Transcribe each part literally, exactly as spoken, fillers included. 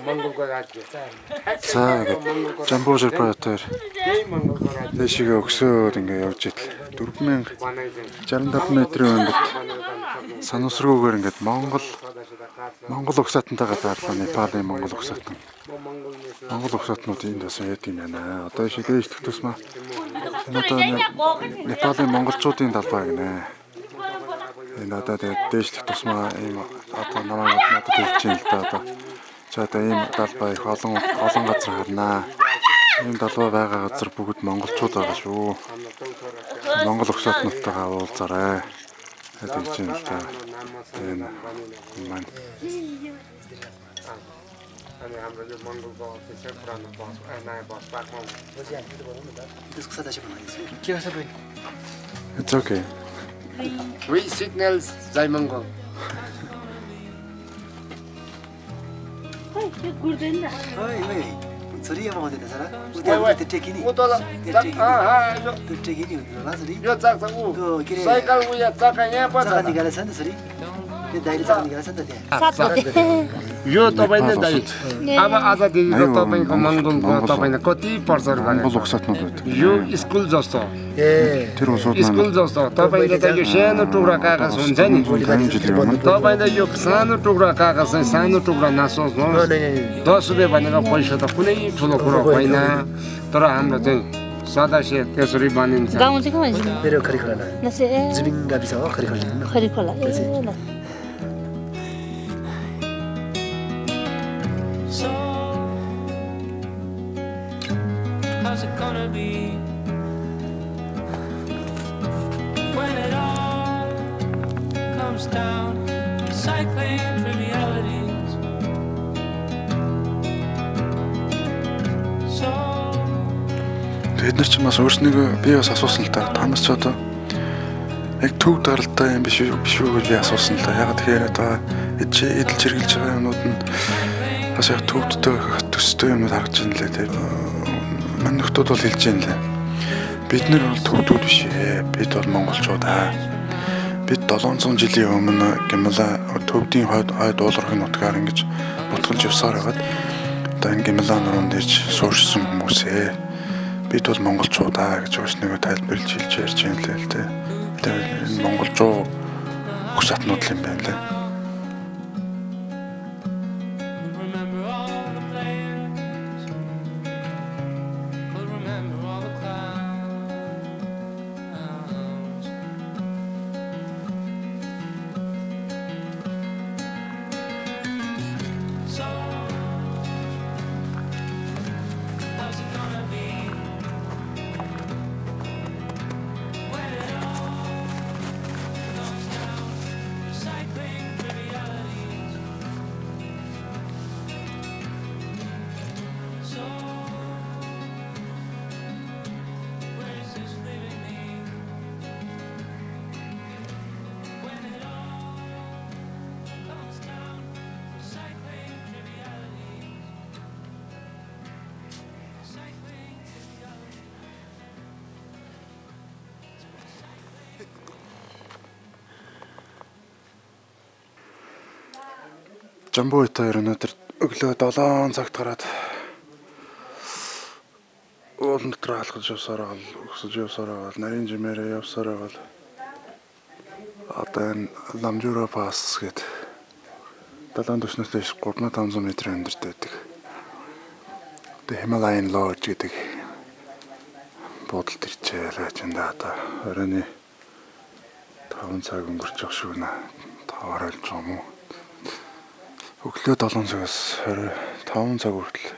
За Жамбуу ширпатер дэшигээ өгсөөр ингээ явж итэл дөрвөн мянга шестьдесят пять метрийн өндөд санамсргүйгээр ингээд Монгол Монгол угсаатантайгаа заарлаа Непалийн Монгол угсаатан. Монгол угсаатнууд энд бас яд юм байна. Одоо шигээ ичдэх тусмаа энэ одоо Непалийн монголчуудын талбай гинэ. Энэ одоо дээшлэх тусмаа ийм одоо намайг надад хэлж юм л да одоо. За одоо ийм талбай их олон олон газар харнаа. Ийм талбай байгаа газар бүгд монголчууд байгаа шүү. Монгол угсаатнуудтайгаа уулзаарай. Это чем что? Энэ ман. It's okay. Three signals, Zai Mongol. Hey, you're good in that. Hey, hey. Sorry, I'm on the Sara. What take any? What all? Ah, ah, to take any. Yo, Zak, cycle we are talking about. The diaries are the You top in the diet. Aba other did not top in Mongol, top in the Koti, Porter. You school just so. School just so. Top in the Yushan to Rakakas on Jenny. Top in the Yuxan to Rakakas and San to Granasos. Those be vanilla poison of Pune to the Kuroina, Toram the thing. Sada shit, there's a ribbon in the Down to come. Very curriculum. That's it. Zipping Gabisa curriculum. Curriculum. How's it gonna be when it all comes down to cycling trivialities? So Бид нар ч бас өөрснийгөө би бас асуусан л да. Та нас ч одоо яг төв даралтай юм биш үү биш үү гэж би асуусан л да. Яг тэгэхээр одоо эдэлж хэрглэж байгаа юмнууд нь бас яг төвдтэй төстэй юмнууд харагдаж байна лээ тийм. Манай нөхдүүд бол хэлж байна лээ. Бид нар бол төвдүүд биш ээ. Бид бол монголчууд аа. Бид долоон зуун жилийн өмнө Гимала төвдийн хойд хойд уулархын нутгаар ингэж бутгалж явсаар байгаад одоо энэ Гимала нуруунд ирж суурьсан хүмүүс ээ. Бид бол монголчууд аа гэж өөрснийгөө тайлбарлаж хэлж ярьж байна лээ л дээ. Тэгээд энэ монголчуу угсаатнууд юм байна лээ. Жамбуу хоёр өнөөдөр өглөө долоон цагт гараад уулын дотор алхаж явсаар гал өсөж явсаар гал нарийн жимээрээ явсаар гал одоо энэ Ламжуура пас гэдэг далайн түвшнээс дэш три тысячи пятьсот метрийн өндөрт байдаг. Тэгээ Himalayan Lodge гэдэг буудалд ирчээ лэжэндээ одоо оройн таван цаг өнгөрч явах шүү нэ. Таваар олж байгаа юм уу? Өглөө долоон цагаас орой таван цаг хүртэл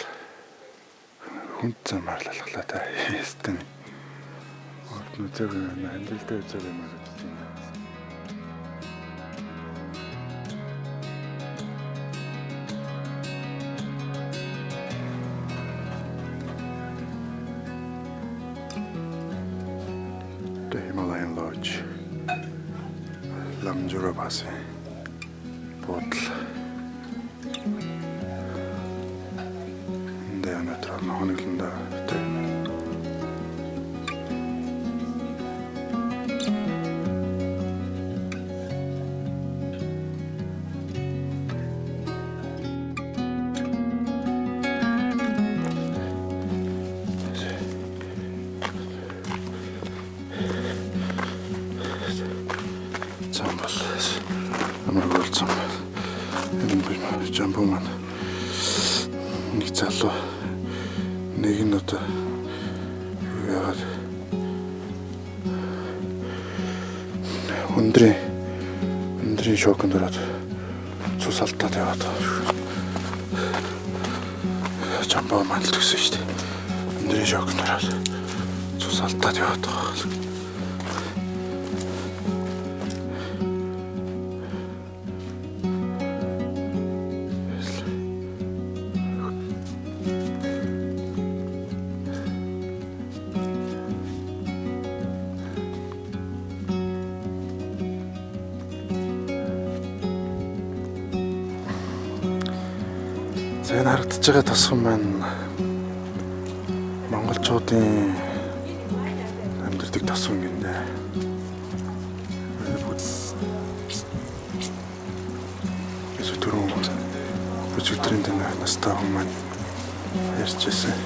хүнд замаар алхлаа та. Ястэн. Орд нүцэг хандилтай үзэг юм аа гэж байна. The Himalayan Lodge. Lamjura Pass. Bottle. Хоноглонда Энэ жамбо маань нэг залуу нэг нь одоо яагаад өндрийн өндрийн шоконд ороод цус алдаад яваад байгаа. Жамбо маань л төгсөн шүү дээ. Өндрийн шоконд ороод цус алдаад яваад байгаа. Энэ харагдаж байгаа тасган маань монголчуудын амьдардаг тасган гинэ. Эсвэл түрүү өчигдрийн тань настай хүн маань ярьжсэн.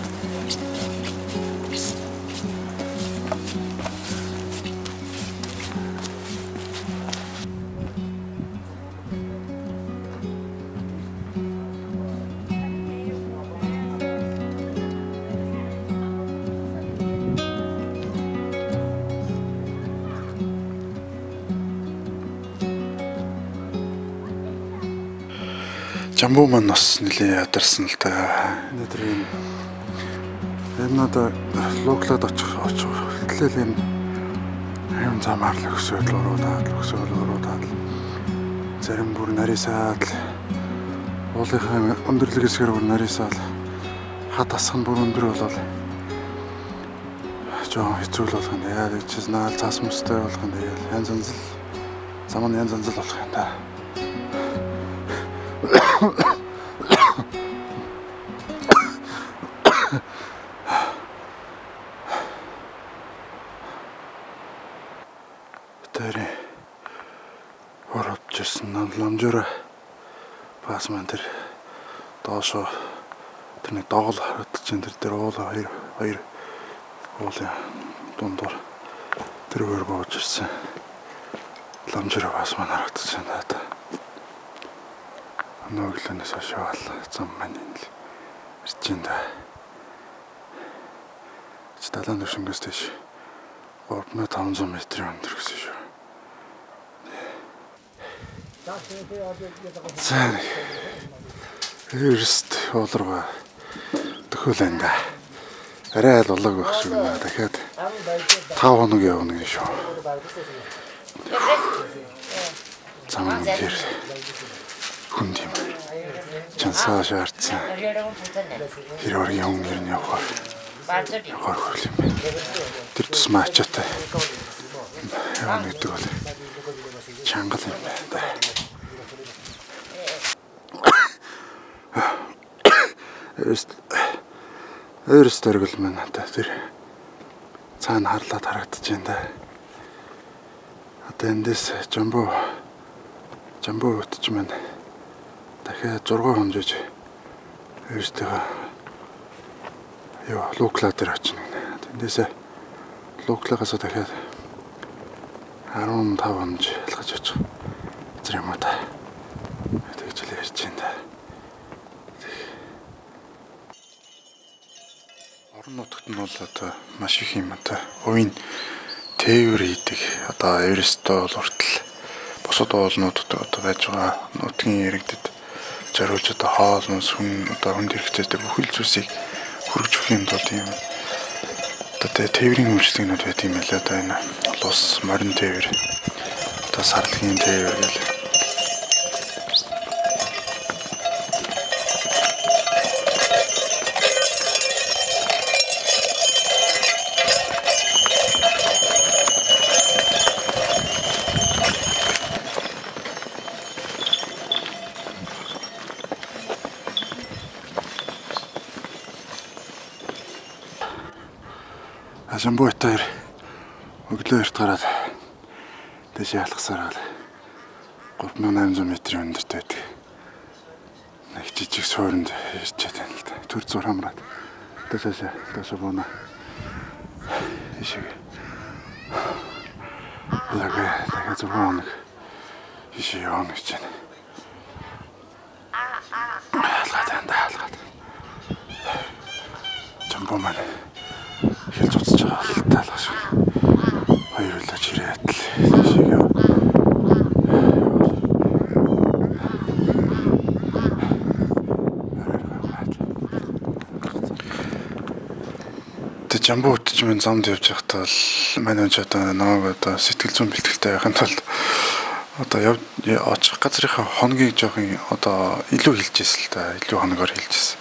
Жамбо маань бас нэлээ ядарсан л та. Өнөөдөр юм энэ одоо логлоод очих очих хэлтэл юм юм замаар л өсөөл уруудаад өсөөл уруудаад зарим бүр нарийсаад уулынхаа өндөрлөг хэсгээр бүр нарийсаад хад асхан бүр өндөр болоод жоо хэцүү л болох юм яа гэж наал цаас мөстэй болох юм яа янз янз л зам нь янз янз л болох юм да. Тэр оровчсан ламжуура бас мэн тэр доошо тэр нэг доогол харагдаж энэ тэр дээр уул хоёр хоёр уулын дундуур тэр өөр боож ирсэн ламжуура бас мэн харагдаж байна да. Нөглөнөөс хашаал зам маань л ирж байна да. Сталан дэвшингээс тийш гурван мянган таван зуун метрийн өндөр гэсэн шүү. За. Эрст олроо төхөөлэн да. Арай л улаг байх шиг байна. Дахиад тав хоног явна гэж шүү. Зам дээр хүн тийм чансаа шаардсан. Тэр оргийн хүн ер нь явах. Явах хөл юм байна. Тэр тусмаа ачаатай. Яа нэгдэг бол чангал юм байна да. Эрст эрст төргөл мэн та тэр цаана харлаад харагдаж байна да. Одоо эндээс жамбо жамбо утж мэн дахиад зураг хонжиж эрстэйгээ ёо луклаа дээр очно гэнэ. Тэндээсээ луклагаас дахиад арван тав хонж алхаж очих. Тэр юм уу та. Тэгж л ярьж байна да. Орон нутагт нь бол одоо маш их юм одоо хувийн тээвэр хийдэг. Одоо Эвересттэй бол хүртэл бусад уулнуудад одоо байж байгаа нутгийн иргэдэд зориулж одоо хоол мөс хүн одоо хүнд хэрэгцээтэй бүхэл зүйлсийг хүргэж өгөх юм бол тийм одоо тээврийн үйлчлэгнүүд байт юм байлаа да. Энэ улс морин тээвэр одоо сарлагын тээвэр гэл. Жамбо таар өглөө эрт гараад дэшээ алхасараад гурван мянган найман зуун метрийн өндөртэй байдаг. Нэг жижиг суурьнд ирчээд байна л да. Төр зур хамраад. Дэшээ дэшээ бона. Ишиг. Лагаа дахиад зурган хоног ишээ явна гэж байна. Жамбо маань хэлж уцаж байгаа л таалгаа шүү. Хоёр үлээж ирээд л шиг яа. Тэ Жамбо утж минь замд явж байхдаа л манай ч одоо намайг одоо сэтгэл зүйн бэлтгэлтэй байхын тулд одоо очих газрынхаа хоногийг жоохон одоо илүү хилжсэн л да. Илүү хоногоор хилжсэн.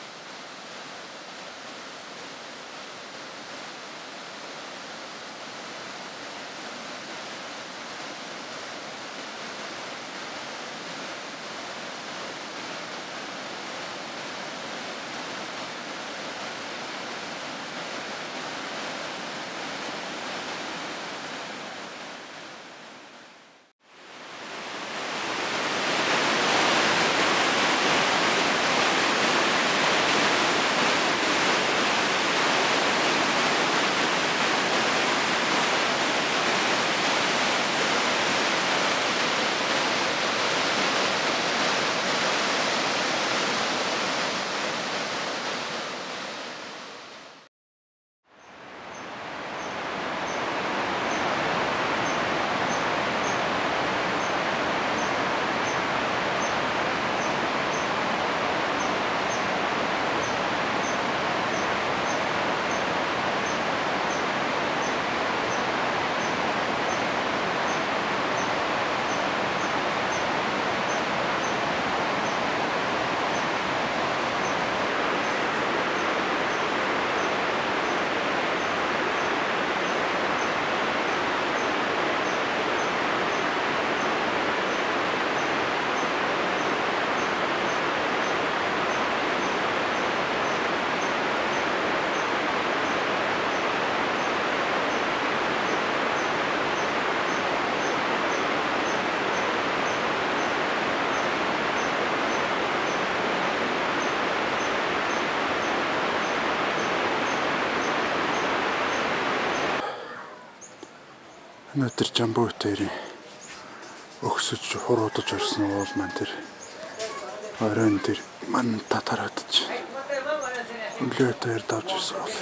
Өнөөдөр Жамбо дээр өгсөж хуруудаж орсон уул маань тэр оройн дээр ман татараадж өглөө дээр давж ирсэн бол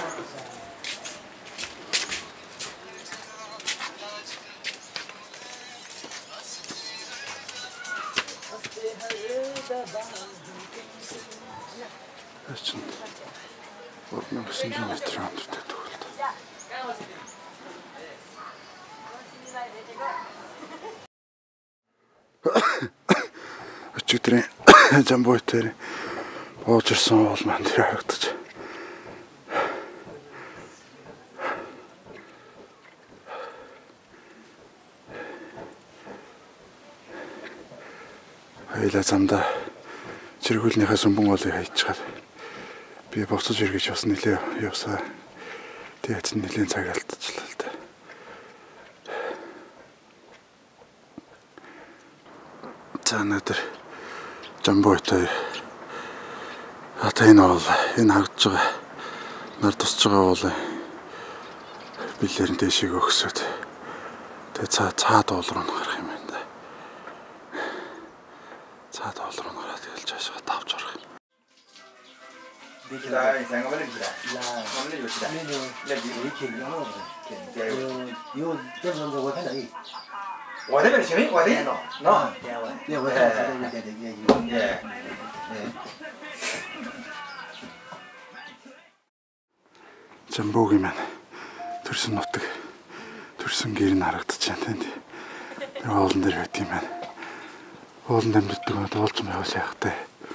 Ачин орно гэсэн юм метр амттай төгөлд. Өчигдрийн Жамбо дээр ууж ирсэн уул маань тэр харагдаж. Хоёлаа замдаа цэргүүлнийхээ сүмбэн голыг хайчаад би буцаж иргэж бас нэлээ явсаа. Тэгээд нэлийн цаг алдчихлаа л да. За өнөөдөр Жамбо дээр одоо энэ бол энэ хагдж байгаа нар тусч байгаа бол билэрэн дэшиг өгсөд тэгээ цаа цаа доол руу гарах юм байна да. Цаа доол руу гараад тэгэл цаашаа тавж орох юм. Dikira, saya nggak boleh dikira. Lah, nggak boleh dikira. Ini lagi. Ini kiri apa? Yo, yo, jangan jangan buat lagi. Wadah dari sini, wadah no, no. Ya, wadah. Ya, wadah. Ya, ya. Жамбогийн маань төрсөн нутаг, төрсөн гэр нь харагдаж байна тийм. Тэр уулан дээр байт юм байна. Уулан амьддаг нь уулж байвал яахтай.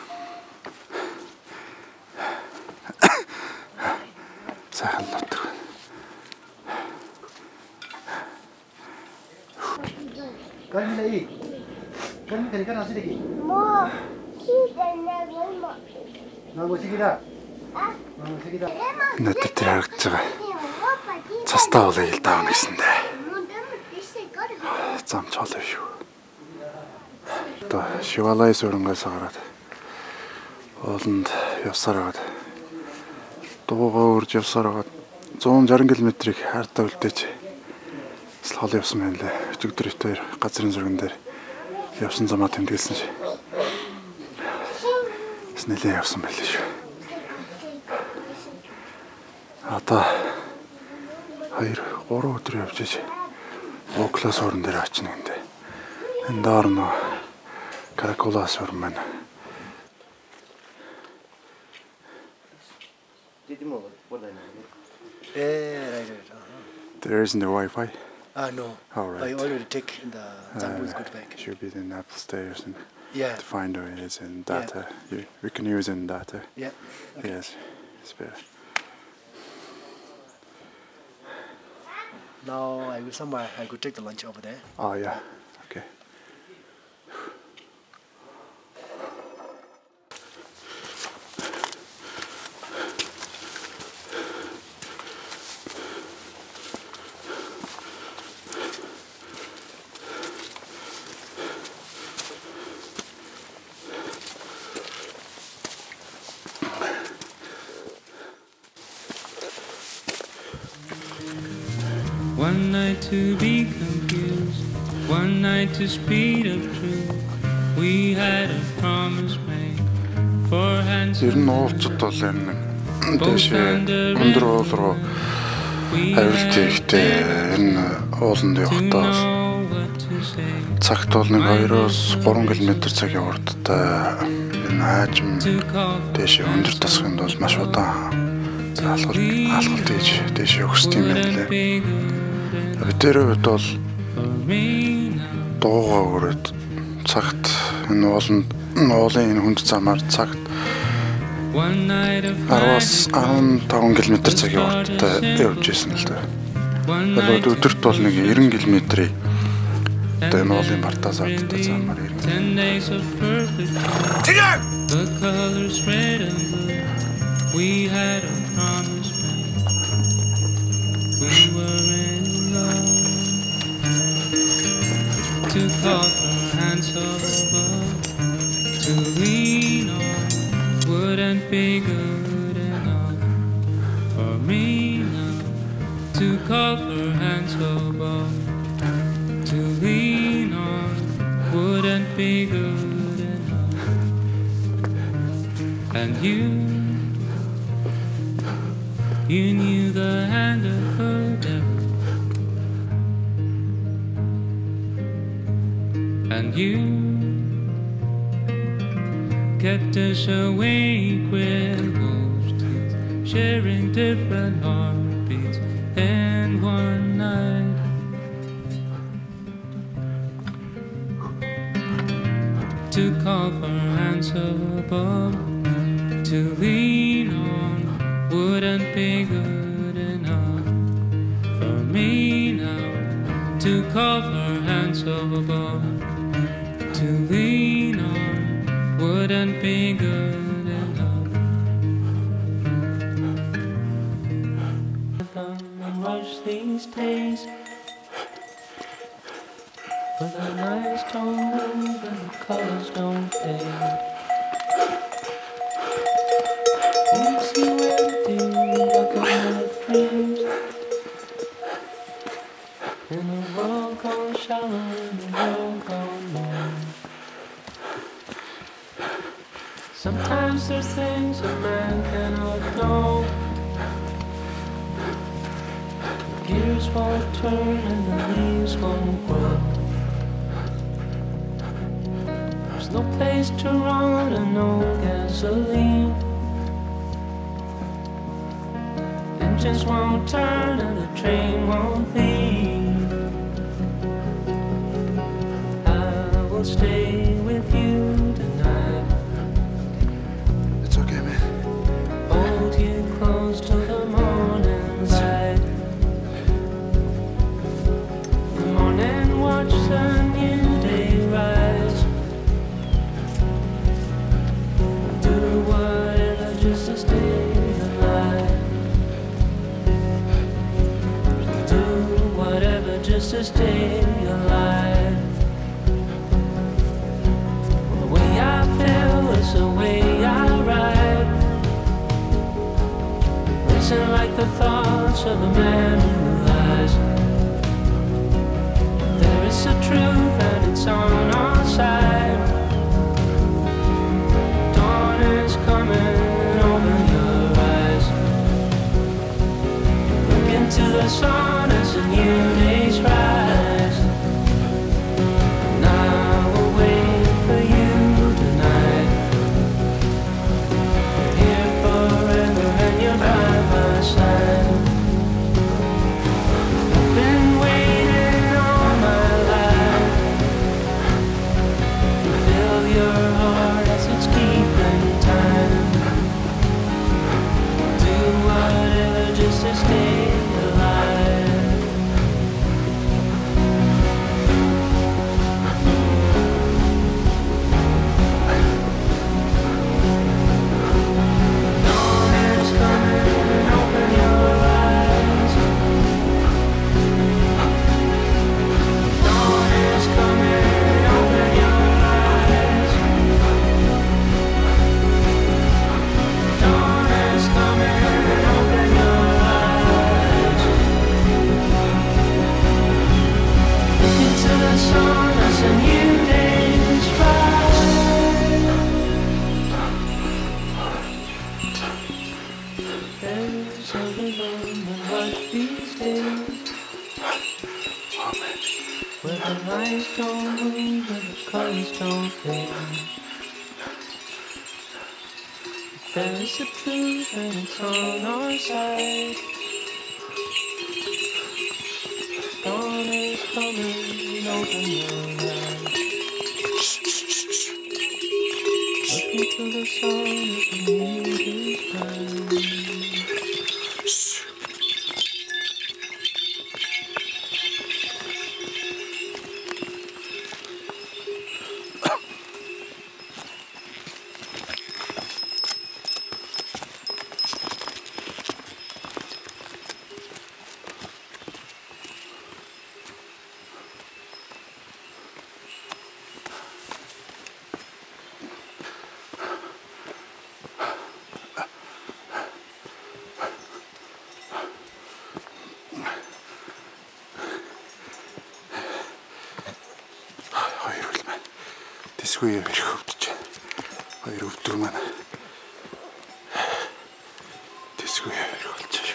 Сайхан нутаг. Kami lagi. Kami kali kan nasi lagi. Mo, kita nak mau. Mau sikit dah. Ah? Mau sikit dah. Өнөөдөр тэр харагдаж байгаа. Цастаа болоо ил даавна гэсэндээ. Зам чолоо шүү. Одоо Шивалай сүрэнгээс гараад ууланд явсаар аваад дуугаа үрж явсаар аваад зуун саран километрийг хайртаа үлдээж хол явсан байна лээ. Өчигдөр итээр газрын зурган дээр явсан замаа тэмдэглэсэн шээ. Снэлээ явсан байлээ шүү. Одоо хоёр гурван өдөр явж иж Оклас орон дээр очно гэнэ. Энэ доор нөө Каракулас орон маань. There isn't a Wi-Fi. Ah, no. All right. I already take the Zambu's good back. Should be in Apple Stairs and Yeah. to find where it is in data. You, we can use it in data. Yeah. Okay. Yes, it's better. Now I will somewhere. I could take the lunch over there. Oh yeah. Okay. One night to be confused, one night to speed of truth. We had a promise made for hands. Ер нь уулзалт бол энэ дэшээ өндөр уул руу авилт ихтэй энэ ууланд явахдаа цагт бол нэг хоёроос гурван километр цаг явардаа энэ хаажим дэшээ өндөр тасхынд бол маш удаан алхал алхал дэж дэшээ өгсд юм байна лээ. Тэр үед бол дуугаа өрөөд цагт энэ ууланд уулын энэ хүнд замаар цагт араас арван таван километр цагийн уртаа явж исэн л дээ. Болоод өдөрт бол нэг найман километрийн одоо энэ уулын бартаас авдаг замаар ирнэ. We had a promise made. We were in love. To call for hands above, to lean on wouldn't be good enough for me now. To call for hands above, to lean on wouldn't be good enough. And you, you knew the hand of the devil. And you kept us awake with wolves' teeth, sharing different heartbeats in one night. To call for hands above, to lean on wouldn't be good enough for me now. To call for hands above, to lean on wouldn't be good enough. And rush these days, but the nights don't move and the colors don't fade. Leaves you empty like a night dreams in a world gone shallow, in a world gone warm. Sometimes there's things a man cannot know. The gears won't turn and the leaves won't grow. There's no place to run and no gasoline. Engines won't turn and the train won't leave. I will stay with you tonight. It's okay, man. Hold you close till the morning light. The morning watch the new day rise. Do whatever just to stay alive. Do whatever just to stay alive. The way I feel is the way I ride. Listen like the thoughts of a man who lies. There is a truth and it's on our side. Dawn is coming, open your eyes. sun as a new day's rise. And I will wait for you tonight. You're here forever and you're by my side. I've been waiting all my life to fill your heart as it's keeping time. Do whatever just to stay alive. Dawn is coming, open your eyes. Dawn is coming, open your eyes. Dawn is coming, open your eyes. Look into the sun as a new day's rise. There's something on my heart these days, where the lights don't move and the colors don't fade. There is the truth and it's on our side. Dawn is coming, open your eyes. Look into the sun as a new day's rise. Хоёр үл маань тэсгүй юм ирэх өвдөж байна. Хоёр өвдөр маань тэсгүй юм ирэх болж байна.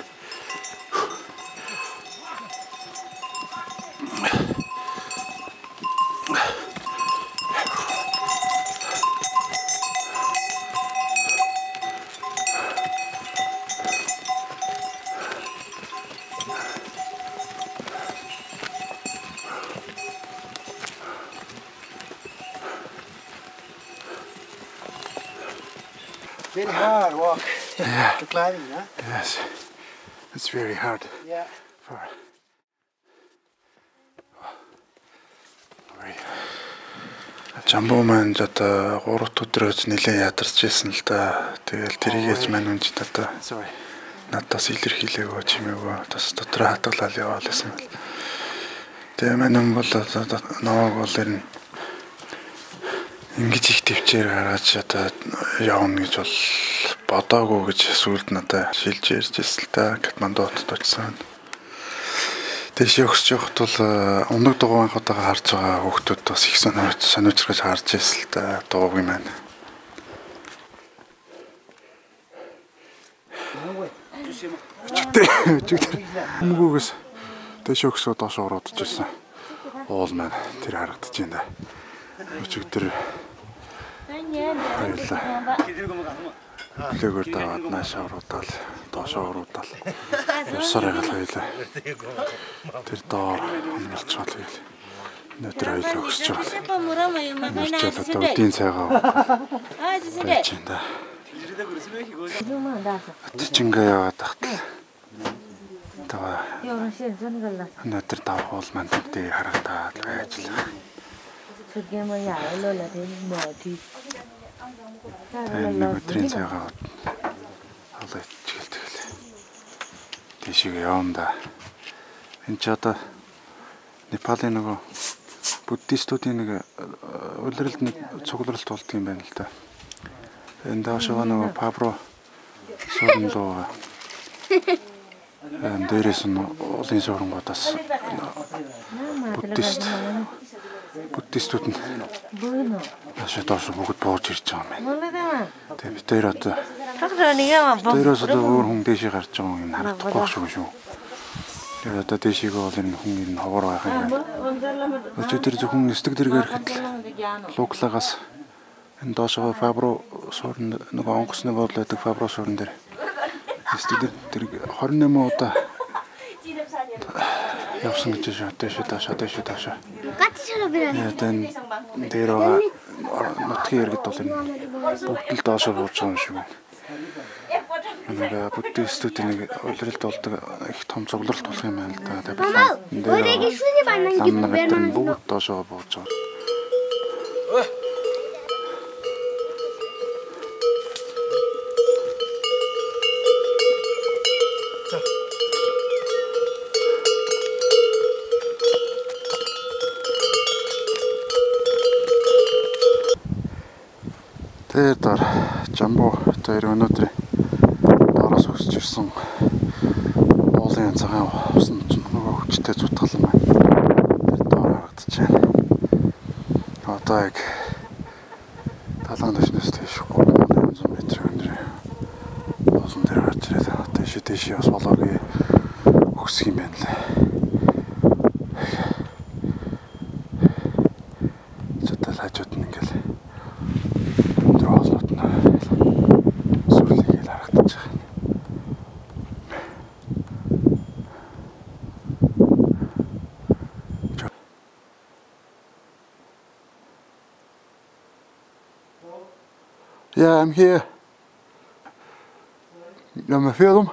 Very hard walk. Yeah. To climbing, huh? Yes. It's very hard. Yeah. For Жамбуу маань ч одоо гурав өдрөөс нэлээд ядарч ирсэн л да. Тэгэл тэрийгээс маань үнж одоо надаас илэрхийлээгөө чимээгөө бас дотроо хатгалал яваал гэсэн бэл. Тэгээ маань бол намайг бол ер нь ингэж их төвчээр гаргаж одоо явна гэж бол бодоогүй гэж сүлд надад шилж ярьж ирсэн л та. Катмандууд очсон. Тэшээ өгсөж явахд бол өнөг дугуйнхотойгоо харж байгаа хүүхдүүд бас их сонирч сонирчраж харж ирсэн л та дуугүй маань. Өчигдөр өчигдөр хүмүүгээс тэшээ өгсөө доош уруудж ирсэн. Уул маань тэр харагдаж байна. Өчигдөр Лэгэр даваад наашаа уруудаал, доошоо уруудаал. Явсаар яgal хоёлаа. Тэр доор хөндлөж байгаа тэгэл. Өнөөдөр хоёлаа өгсөж байгаа. Мөрчөл одоо үдийн цайгаа. Аа тийм да. Чичингээ яваад тахтал. Тава. Өнөөдөр давх уул маань тэмдэг харагдаад байж л. Сүргэмээ яалаа тийм мөти. Энэ өдрийн цагаа алаа ичгээл тэгэл. Тийшээ явна да. Энд ч одоо Непалийн нөгөө буддистуудын нэг улиралд нэг цугларалт болдго юм байна л да. Энд даашаа нөгөө Пабро суурин лоо. Энд дээрээс нь уулын суурангуудаас буддист буддистууд нь ашиг доош бүгд бууж ирж байгаа юм байна. Тэгээ бид дээр одоо дээрээс одоо өөр хүн дэшээ гарч байгаа юм харагдахгүй шүү шүү. одоо дэшигээ бол энэ хүн ер нь ховор байх юм. Өчигдөр зөвхөн нэстэг дэргээр ирэхэд Луклагаас энэ доошоо фабро суурн нөгөө онгоцны бодол байдаг фабро суурн дээр нэстэг дэр двадцать восемь удаа явсан гэж шүү. Дэшээ таашаа дэшээ таашаа. Одоо энэ дээр байгаа нутгийн иргэд бол энэ бүгд л доошоо бууж байгаа юм шиг байна. Нэг буддистүүд нэг улиралд болдог их том цугларалт болох юм байна л да. Тэгээд бүгд доошоо бууж байгаа. Тэгээд дор жамбуу тэр өнөөдөр доороос өсөж ирсэн уулын цагаан усан нөгөө хүчтэй зүтгалан байна. Тэр доор харагдаж байна. Одоо яг талаан дэшнээс тийш гурван мянган метр өндөр уулан дээр гарч ирээд дэш дэш бас болоогүй өгсөх юм байна лээ. Зөвхөн хажууд нь ингээл Yeah, I'm here. Ja, maar film.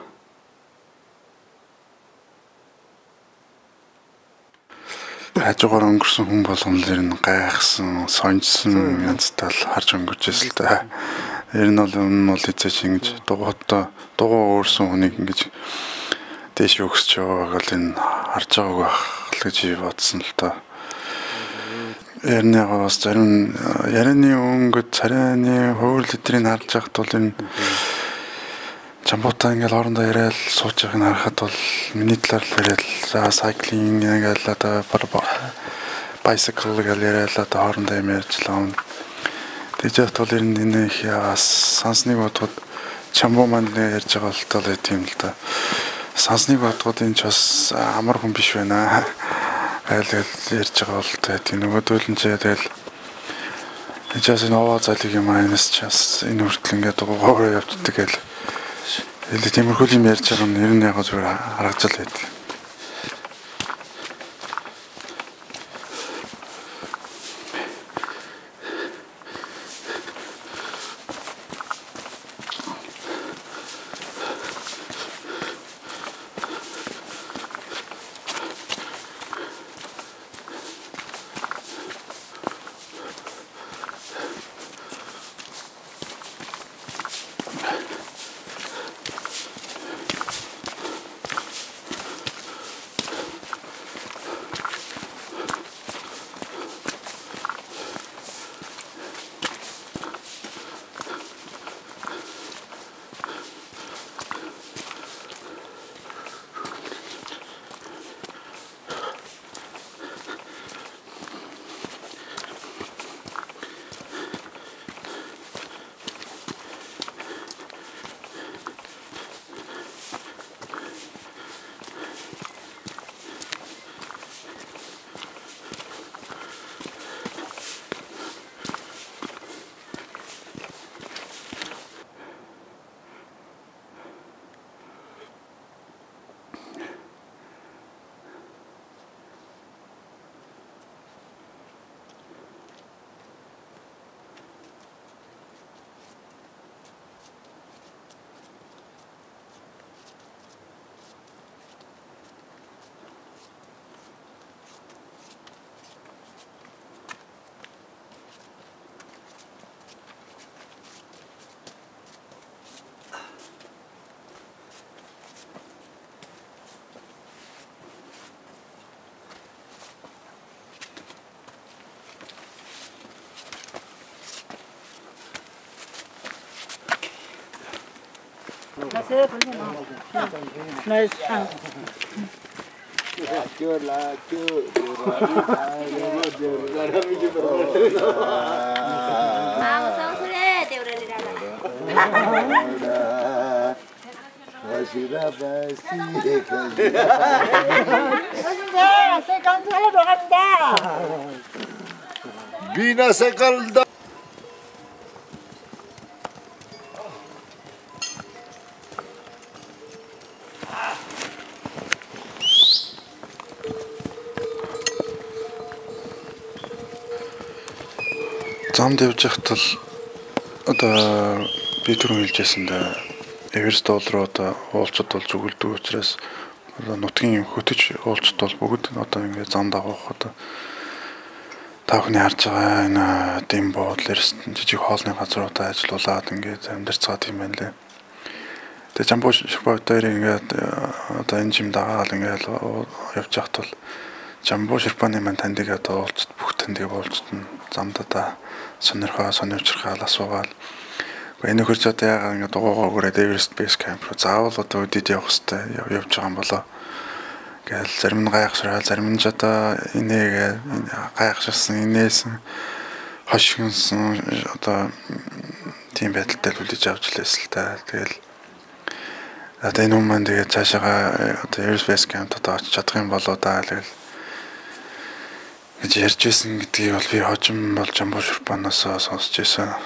Хажуугаар өнгөрсөн хүн болгон л ер нь гайхсан, сонжсон янзтай л харж өнгөрч ирсэн л та. Ер нь бол өмнө нь бол эцээч ингэж дугуйтай дугуй өөрсөн хүнийг ингэж дээш өгсөж байгааг л энэ харж байгааг байх л гэж бодсон л та. Ер нь яг бас зарим ярианы өнгөд царайны хөвөл эдрийг харж байхад бол энэ Жамбуутай ингээл хоорондоо яриад сууж байгааг нь харахад бол миний талаар л яриад за cycling ингээл одоо bicycle гэл яриад одоо хоорондоо юм ярьжлаа. Тэгж яхад бол ер нь энэ их яас сансныг бодоход Жамбуу маань ярьж байгаа л тал байт юм л да. Сансныг бодоход энэ ч бас амар хүн биш байна. Айл ярьж байгаа бол тэгээд нөгөөдөл нь ч тэгэл ячаас энэ овоо залыг юм аянаас ч бас энэ хүртэл ингээд дугуйгаар явцдаг гэл эле тиймэрхүү юм ярьж байгаа нь ер нь яг зүгээр харагдаж л байд. Nice. Başına basi 간다. 세컨 살러 간다. Bina sekalda. Замд явж байхад л одоо би түрүү хэлжсэндээ Эверест дол руу одоо уулзад бол зүгэлдэг учраас одоо нутгийн хөтөж уулзад бол бүгд одоо ингээд зам дагах одоо та бүхний харж байгаа энэ дэм буудлын жижиг хоолны газруудаа ажиллаулаад ингээд амьдарцгаад юм байна лээ. Тэгээ Жамбуу Ширпат дээр ингээд одоо энэ жим дагаал ингээд явж байхад бол Жамбуу Ширпаны маань тандыг одоо уулзад бүх тандыг уулзад нь замдаа сонирхоо сонирчрахаа асуугаал. Энэ хурц одоо яагаад ингэ дугуйгаа өгөөд Everest Base Camp руу заавал одоо үдид явах хэрэгтэй явж байгаа юм болоо. Гэл зарим нь гайхшраа, зарим нь ч одоо инээгээ гайхширсан, инээсэн, хошигнсон одоо тийм байдалтай үлдэж авч лээсэл та. Тэгэл одоо энэ хүмүүс тэгээд цаашаа одоо Everest Base Camp-д очиж чадах юм болоо даа тэгэл гэж ярьж байсан гэдгийг бол би хожим бол Жамбуу Ширпаноос сонсч байсан.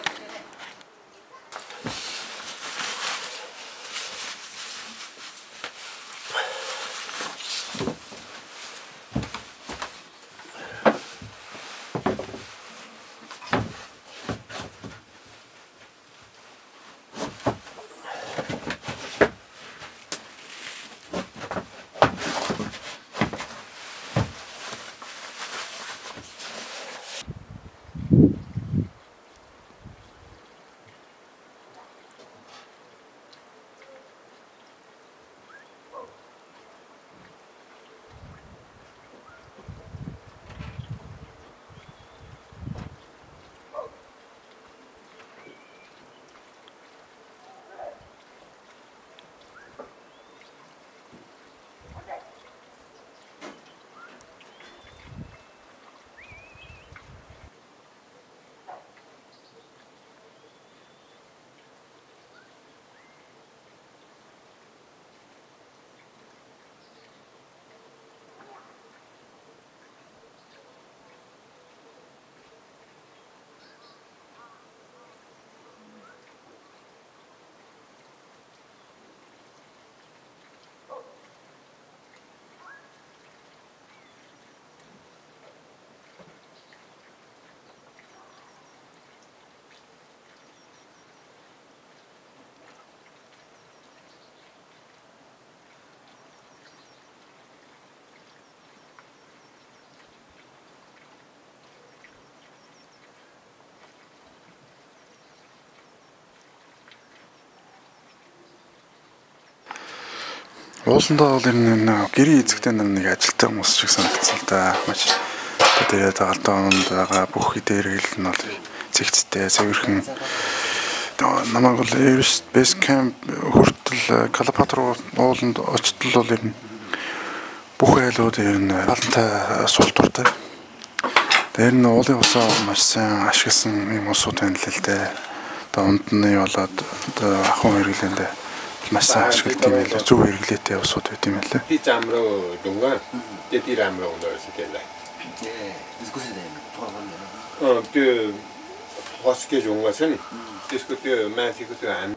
Ууландаа бол энэ гэрийн эзэгтэй нэг ажилтай хүмүүс шиг санагдсан л да. Маш тэгээд галдаа онд байгаа бүх дээргэл нь бол зэгцтэй, цэвэрхэн. Намайг бол Everest Base Camp хүртэл Калапатар ууланд очтол бол ер нь бүх айлууд ер нь алантай суултууртай. Тэр нь уулын усаа маш сайн ашигласан юм усууд байна л л дээ. Одоо ундны болоод одоо ахуйн хэрэглээндээ маш сайн ашигладаг юм байлаа. Зөв хэрэглээтэй усууд байт юм байлаа. Ти замроо дунга тэти рамроо университет. 예, 디스쿠시에 포함합니다. 어, 그 호스케 중과선 디스쿠트 마티쿠트 안.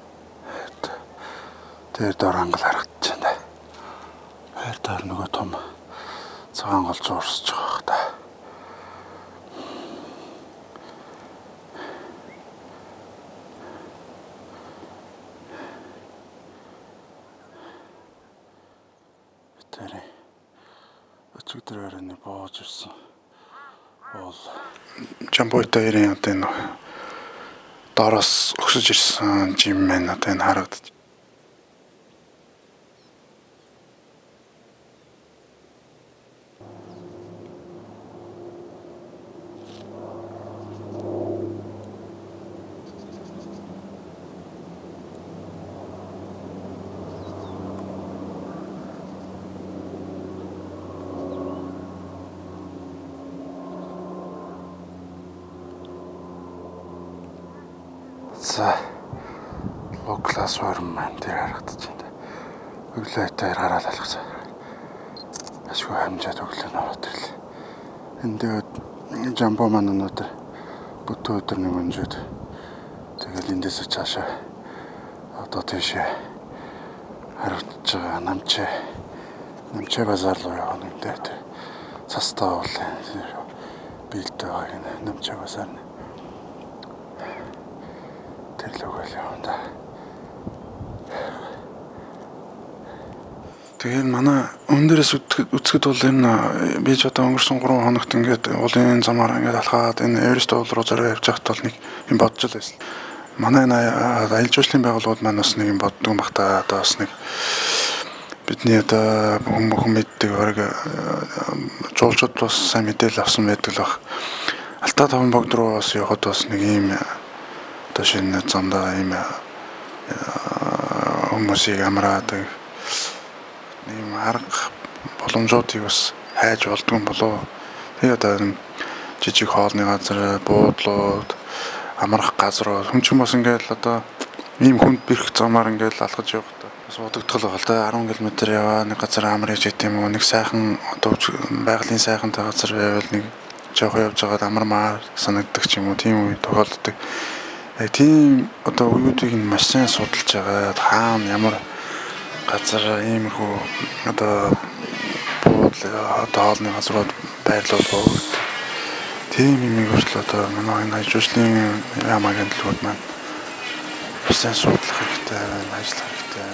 Тэр дор ангал харагдаж байна. Хайр дээр нөгөө том цагаан гол зурсаж байгаа та. Тэр өчигдөр өрөөний боож ирсэн. Бол Жамбуйтаарын одоо энэ дороос өксөж ирсэн жим мэн одоо энэ харагдаж. За локлас орн маань тэр харагдаж байна. өглөөтэй хараад алхсан. Ашгүй хамжаад өглөө наваад ирлээ. Энд жамбо маань өнөөдөр бүтэн өдөр нэг өнжөөд тэгэл эндээс цаашаа одоо тийшээ харагдаж байгаа намчаа намчаа базар руу явна гэдэг. Цастаа бол бэлдээ байгаа намчаа базар. Тэр л үгүй явна. Тэгээд манай өндөрөөс үцгэд бол энэ би ч одоо өнгөрсөн гурван хоногт ингээд уулын замаар ингээд алхаад энэ Эверест уул руу зорио явж байхад бол нэг юм бодож л байсан. Манай аялал жуулчлалын байгууллагууд маань бас нэг юм боддог юм бахта одоо бас нэг бидний одоо хүмүүс мэддэг ориг жуулчид бас сайн мэдээлэл авсан байдаг л баг. Алтаа таван богд руу бас явахад бас нэг юм одоо шинэ замдаа юм хүмүүсийг амраад ийм арга боломжуудыг бас хайж болдгоо болоо. Тэгээ одоо жижиг хоолны газар, буудлууд, амрах газрууд хүн ч бас ингээл одоо ийм хүнд бэрх замаар ингээл алхаж явахдаа бас бодогдтол байгаа л да. арван километр яваа нэг газар амраж ит юм уу, нэг сайхан одоо байгалийн сайхантай газар байвал нэг жоох явж байгаад амармаар санагддаг ч юм уу, тийм үе тохиолддог. Яг тийм одоо үеүүдийг маш сайн судалж байгаа. Хаана ямар газар иймэрхүү одоо буудлын хоолны газрууд байрлуулах тийм юм өөрчлөлт одоо манай аялал жуулчлалын яам агентлагууд маань сайн судлах хэрэгтэй, ажиллах хэрэгтэй.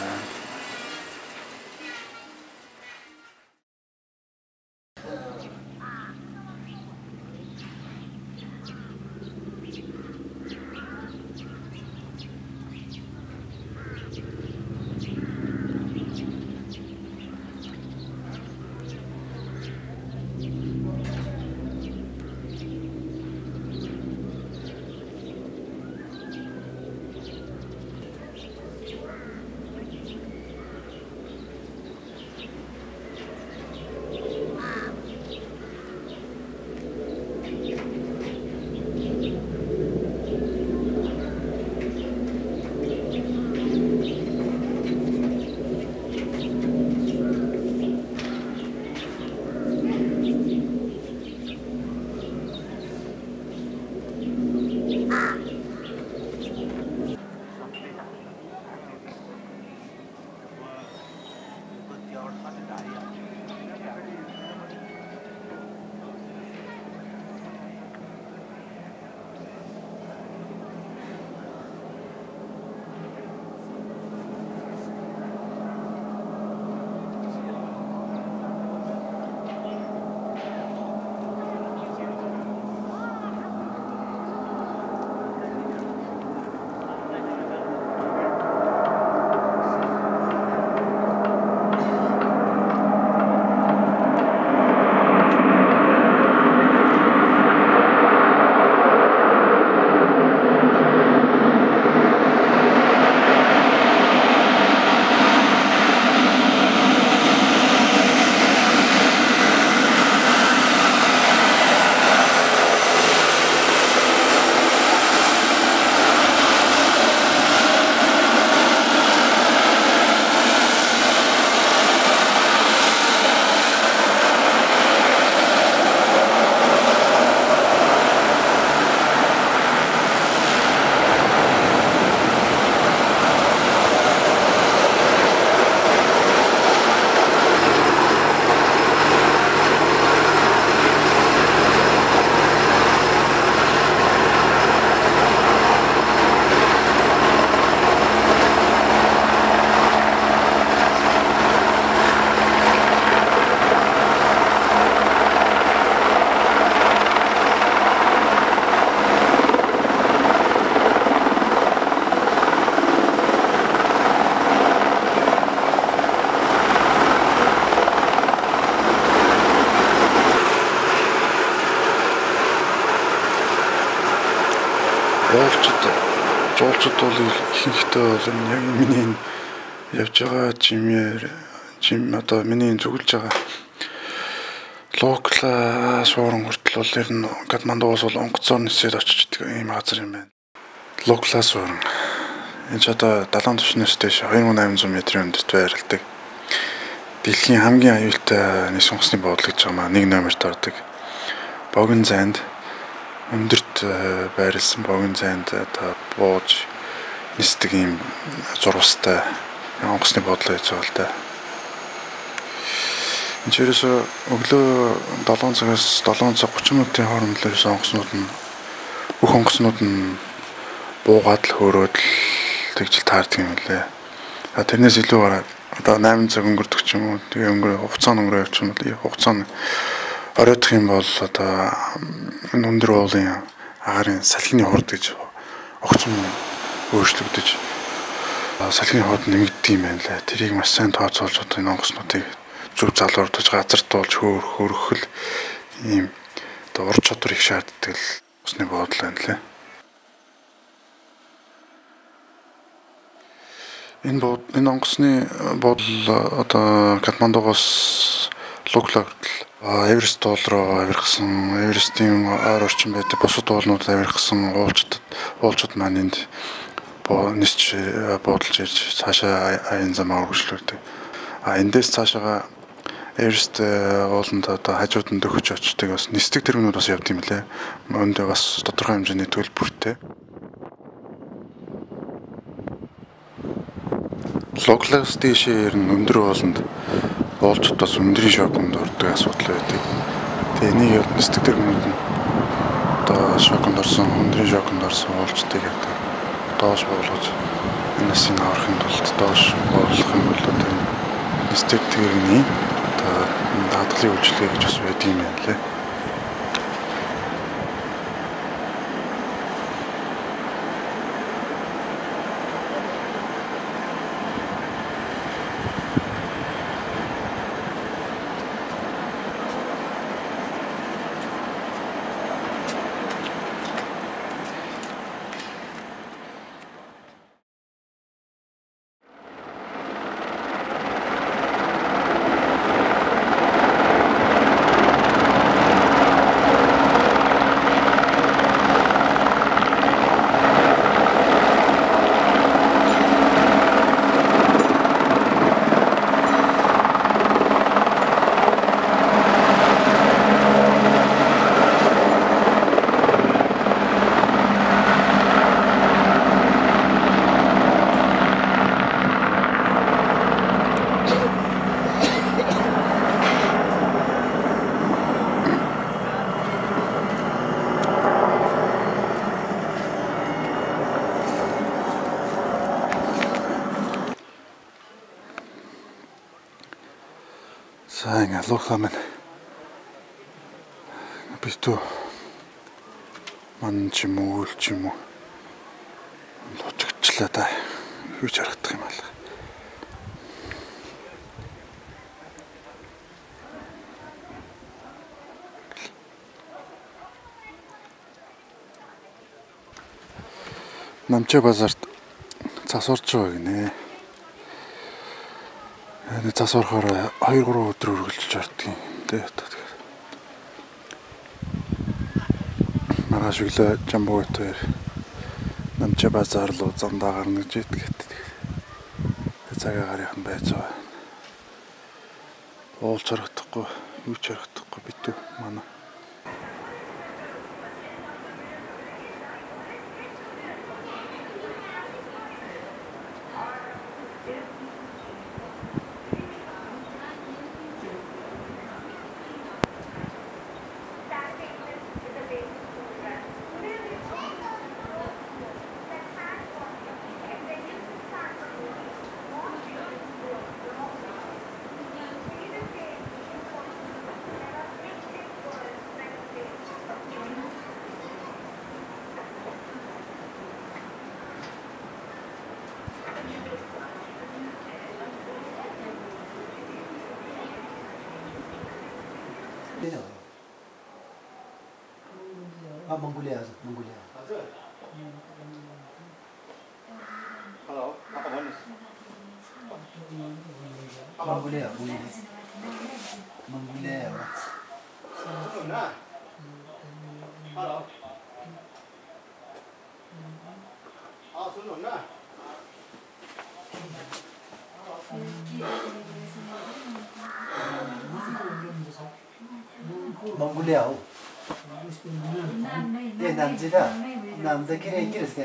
Жуулчид бол ихэнхдээ бол яг миний явж байгаа жимээр жим одоо миний зүгэлж байгаа локла суурин хүртэл бол ер нь Катмандуус бол онгоцоор нисээд очиж байгаа ийм газар юм байна. Локла суурин. Энэ ч одоо далайн түвшнээс дэш две тысячи восемьсот метрийн өндөрт байрладаг. дэлхийн хамгийн аюултай нэг сонгосны буудлыг гэж байгаа нэг номерт ордог. Богино зайд өндөрт байрлсан богино зайд одоо бууж нисдэг юм зурвастай онгоцны буудлаа гэж байгаа л да. Энэчээрээс өглөө долоон цагаас долоон цаг гучин минутын хооронд л онгоцнууд нь бүх онгоцнууд нь буугаад л хөөрөөд л тэгжил таардаг юм лээ. А тэрнээс илүү гараад одоо найман цаг өнгөрдөг ч юм уу тэгээ өнгөрөө хугацаа өнгөрөө явчих юм бол хугацаа нь ороодох юм бол одоо энэ өндөр уулын агарын салхины хурд гэж огцом өөрчлөгдөж салхины хурд нэмэгддэг юм байна лээ. Тэрийг маш сайн тооцоолж одоо энэ онгоцнуудыг зөв залуурдаж газартуулж хөөр хөргөх ийм одоо ур чадвар их шаарддаг л онгоцны буудлын байна лээ. Энэ бод энэ онгоцны буудлал одоо Катмандугаас Луклаг Эверест уул руу авирсан, Эверестийн ойр орчин байдаг бусад уулнууд авирсан уулчдад уулчууд маань энд нисч буудалж ирж цаашаа аян замаа үргэлжлүүлдэг. А эндээс цаашаага Эверест ууланд одоо хажууд нь дөхөж очдог бас нисдэг тэргүүнүүд бас явд юм лээ. Өндөө бас тодорхой хэмжээний төлбөртэй. Луглагаас дэшээр нь өндөр ууланд уулчд бас өндрийн шоконд ордог асуудал байдаг. Тэгээ энийг нисдэг тэргүүнүүд нь одоо шоконд орсон, өндрийн шоконд орсон уулчдыг одоо доош буулгаж энэс нь аврахын тулд доош буулгах юм бол одоо нисдэг тэргүүний одоо даатгалын үйлчлэгээ гэж бас байдаг юм байна лээ. За ингэ луухаа минь битүү ман ч юм уу үл ч юм уу лучигчлаа да хүйж харагдах юм аа. Намчаа базарт засварч байгаа гинэ. Энэ засвархаар хоёр гурван өдөр үргэлжлэж ордог юм. Тэгээд маргааш өглөө жамбуугаар Намчаа базар руу зандаа гарна гэж итгээд. Цагаа гарынхан байж байгаа. Уулч харагдахгүй, юу ч харагдахгүй битүү манай. 아, 몽골리아, 몽골리아. Hello, 아까 말했어. 몽골리아, 몽골리아. 몽골리아. 손나. Hello. 아, 손나. 몽골리아오. 네 남자다. 남자끼리 끼리세.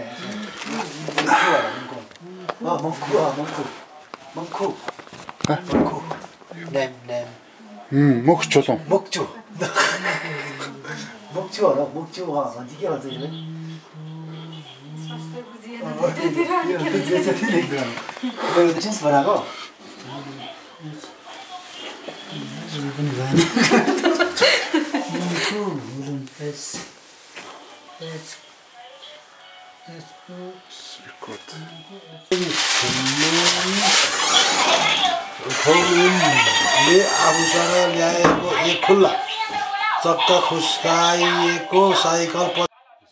몽쿠아 몽쿠아 몽쿠. 몽쿠. 몽쿠. 램램. 음, 목주로. 목주. 목주 알아? 목주가 어디게 와서 이래? 이거 진짜 뭐라고? ये आभूषण ल्याएको एक खुल्ला चक्क खुस्काइएको साइकल प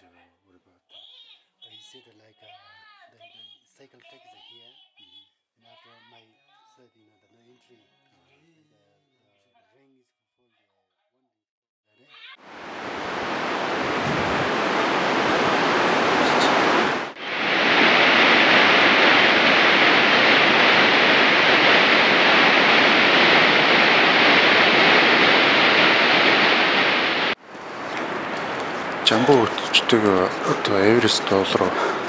Жамбуу өтчтэйг одоо Эверест руу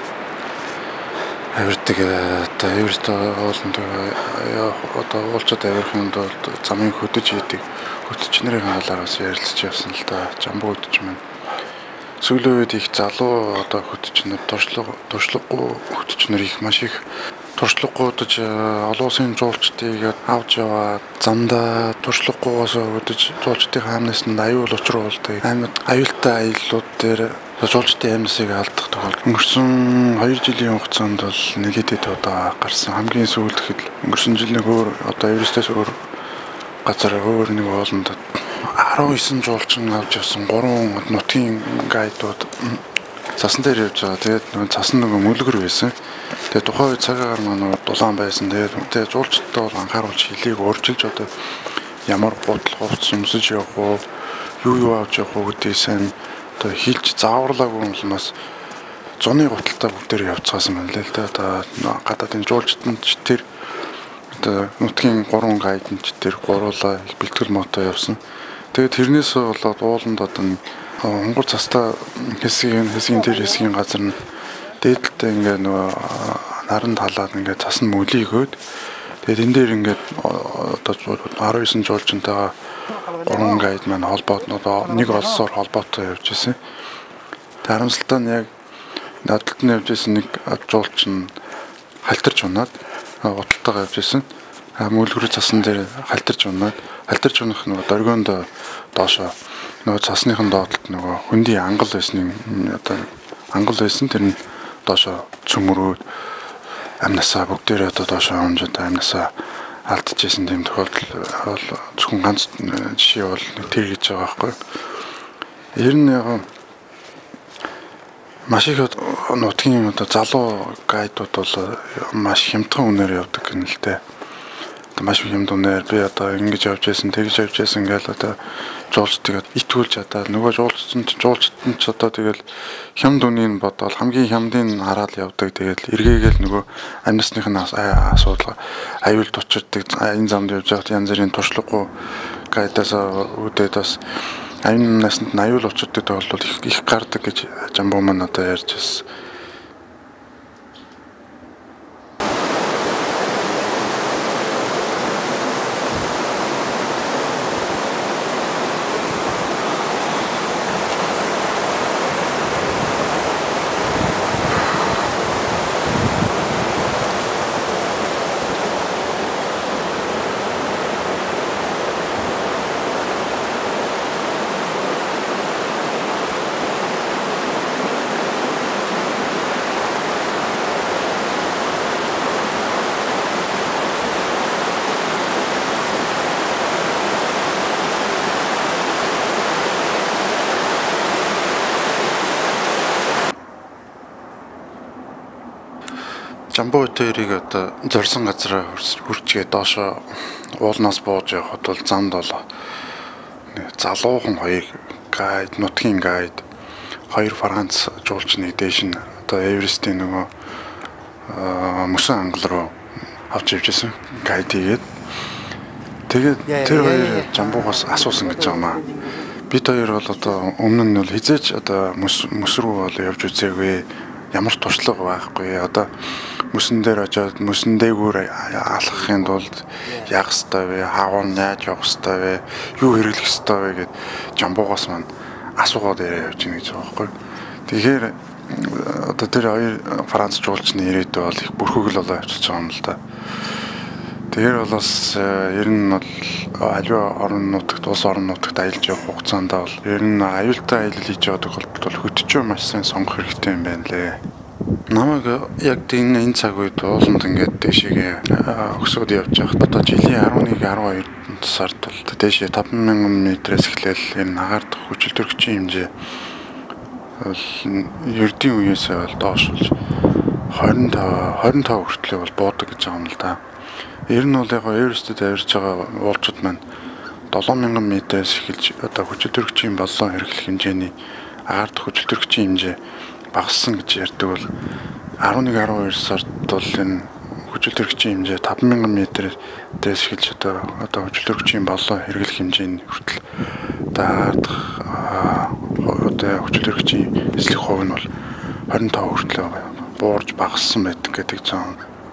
Эверестийг одоо Эверест хоолнд одоо уулзаад авирахын тулд замын хөдөж идэг хөдөж нарын талаараас ярилцж явсан л да. Жамбуу өдөж маань сүүлийн үед их залуу одоо хөдөж нар туршлага туршлагагүй хөдөж нар их маш их туршлагагүйдэж олон улсын жуулчдыг авч яваад замдаа туршлагагүйгоос хөдөж жуулчдын хаамнаас нь аюул учруулдаг. Амьд аюултай аяллууд дээр жуулчдын амьсыг алдах тохиолдол өнгөрсөн хоёр жилийн хугацаанд бол нэлээдээ удаа гарсан. Хамгийн сүүлдэхэд өнгөрсөн жил нэг өөр одоо Эверестээс өөр газар өөр нэг хоолнд арван девять жуулчин авч явсан гурван нутгийн гайдууд цасан дээр явж байгаа. Тэгээд нөгөө цасан нөгөө мөлгөр байсан. Тэгээд тухайн үед цагаагаар манай дулаан байсан. Тэгээд тэгээд жуулчдад бол анхааруулж хэлийг өөрчилж одоо ямар бодол хувцс өмсөж явах уу, юу юу авч явах уу гэдгийг сайн одоо хэлж зааварлаагүй юм бас зуны гуталтай бүгдээр явцгаасан байна л да. Одоо гадаадын жуулчдад тэр одоо нутгийн гурван гайданд тэр гуруулаа их бэлтгэл мотоо явсан. Тэгээд тэрнээс болоод ууланд одоо хонгор цастаа хэсгийн хэсгийн тэр хэсгийн газар нь дээдэлтэй ингээ нөгөө наран талаад ингээ цасан мөлийг өгөөд тэгээд энэ дээр ингээ одоо арван девять жуулчнтайгаа гурван гайд маань холбоод одоо нэг олсоор холбоотой явж ирсэн. Тарамсалтай нь яг надад нь явж ирсэн нэг жуулч нь халтарч унаад гуталтайгаа явж ирсэн. Мөлгөр цасан дээр халтарч унаад халтарч унах нөгөө дөргөөнд доошоо нөгөө цасныхан доотлолт нөгөө хөндий ангал байсны одоо ангал байсан тэр нь доошоо цөмрөөд амнасаа бүгдээрээ одоо доошоо хонжоод амнасаа алдчихсан тийм тохиолдол бол зөвхөн ганц жишээ бол тэр гэж байгаа байхгүй. Ер нь яг маш их нутгийн одоо залуу гайдууд бол маш хямдхан үнээр явдаг гэнэ л дээ. Маш их юм дунаар би одоо ингэж явж байсан, тэгж явж байсан гэл одоо жуулчдыг итгүүлж одоо нөгөө жуулчдын жуулчдын ч одоо тэгэл хям дүнийг бодоод хамгийн хямдын хараад явдаг. Тэгэл эргээгээл нөгөө амьсных нь асуудал аюул дучирдаг. Энэ замд явж байхад янз бүрийн туршлагагүй гайдаас үүдээд бас аюун насанд аюул учирдаг тохиолдол их их гардаг гэж Жамбуу маань одоо ярьж байсан. Жамбуу тэрийг одоо зорсон газараа хүрчгээ доошоо уулнаас бууж явахад бол замд бол залуухан хоёр гайд, нутгийн гайд, хоёр Франц жуулчныг дээш нь одоо Эверестийн нөгөө мөсөн ангал руу авч явжсэн гайд игээд тэгээд тэр хоёр Жамбуугаас асуусан гэж байгаа маа. Бид хоёр бол одоо өмнө нь бол хизээч одоо мөс мөс рүү бол явж үзээгүй. Ямар туршлага байхгүй. Одоо мөсөн дээр очиод мөсөн дээгүүр алхахын тулд яах ёстой вэ? Хаагур яаж явах ёстой вэ? Юу хэрэглэх ёстой вэ гэд жамбуугаас маань асуугаад явж гин гэж байгаа байхгүй. Тэгэхээр одоо тэр хоёр Франц жуулчны ирээдүй бол их бүрхэгэл болоо явчихж байгаа юм л да. Тэгэхээр бол бас ер нь бол аливаа орон нутагт, улс орон нутагт аялж явах хугацаанд бол ер нь аюултай аялал хийж явах тохиолдолд бол хөтөчөө маш сайн сонгох хэрэгтэй юм байна лээ. Намайг яг тийм энэ цаг үед ууланд ингээд дэшигээ өсгөөд явж байхад одоо жилийн арван нэг арван хоёр сард бол дэшээ таван мянган метрээс эхлээл энэ агаар дахь хүчил төрөгчийн хэмжээ бол ердийн үеэсээ бол доошулж двадцать пять двадцать пять хүртэл бол буудаг гэж байгаа юм л да. Ер нь бол яг Эверестэд авирж байгаа уулчууд маань долоон мянган метрээс эхэлж одоо хүчил төрөгчийн боллоо хэрэглэх хэмжээний агаар дахь хүчил төрөгчийн хэмжээ багассан гэж ярьдаг бол арван нэг арван хоёр сард бол энэ хүчил төрөгчийн хэмжээ таван мянган метрээс эхэлж одоо одоо хүчил төрөгчийн боллоо хэрэглэх хэмжээний хүртэл одоо агаар дахь одоо хүчил төрөгчийн эслэх хувь нь бол двадцать пять хүртэл буурж багассан байдаг гэдэг зам.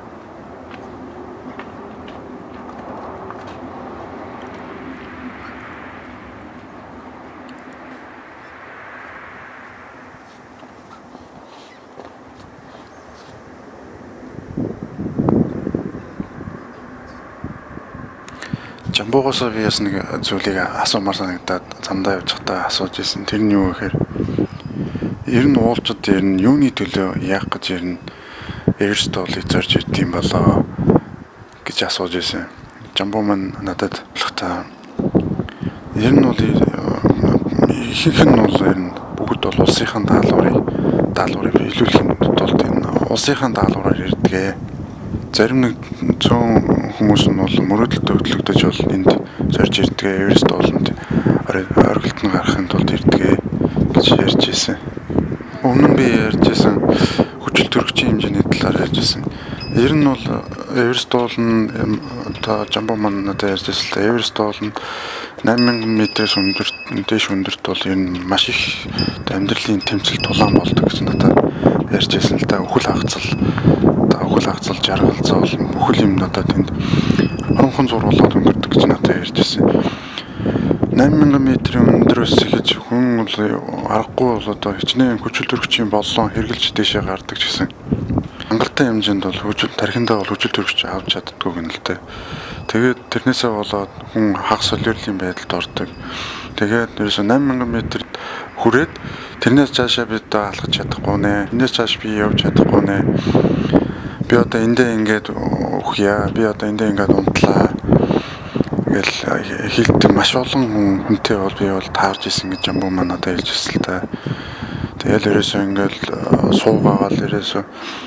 Жамбуугаас би яс нэг зүйлийг асуумаар санагдаад замдаа явж байхдаа асууж ирсэн. Тэр нь юу гэхээр ер нь уулчид ер нь юуны төлөө яах гэж ер нь Эверест уулыг зорж идэм болоо гэж асууж ирсэн. Жамбуу маань надад болохтаа ер нь бол ихэнх нь бол ер нь бүгд бол улсынхаа даалгаврыг даалгаврыг биелүүлэхийн тулд энэ улсынхаа даалгавраар ирдэг. Зарим нэг зүүн хүмүүс нь бол мөрөөдөлд төгөлөгдөж бол энд зорж ирдэг. Эверест ууланд оргилтон гарахын тулд ирдэг гэж ярьж ирсэн. Өмнө нь би ярьж ирсэн хүчил төрөгчийн хэмжээний талаар ярьж ирсэн. Ер нь бол Эверест уул нь одоо жамбуу маань надад ярьж ирсэн л Эверест уул нь восемь мянган метрээс өндөрт дээш өндөрт бол ер нь маш их амьдралын тэмцэл тулаан болдог гэж надад ярьж ирсэн л да. Өхөл хагацал өхөл хагацал жаргалзаа бол бүхэл юм надад тэнд оронхон зур болоод өнгөрдөг гэж надад ярьж ирсэн. восемь мянган метрийн өндөрөөс эхэлж хүн бол аргагүй бол одоо хичнээн хүчил төрөгчийн боллоо хэрглэж дэшээ гардаг гэсэн. Хангалттай хэмжээнд бол хүчил тархиндаа бол хүчил төрөгч авч чаддгүй гэнэ л дээ. Тэгээд тэрнээсээ болоод хүн хагас солиорлын байдалд ордог. Тэгээд ерөөсөө восемь мянган метрт хүрээд тэрнээс цаашаа бид алхаж чадахгүй нэ. Тэрнээс цааш би явж чадахгүй нэ. Би одоо эндээ ингээд өхье. Би одоо эндээ ингээд унтлаа. Гэл хилдэг маш олон хүнтэй бол би бол таарж исэн гэж жамбуу маань надад ярьж ирсэн л та. Тэгэл ерөөсөө ингээд суугаагаал ерөөсөө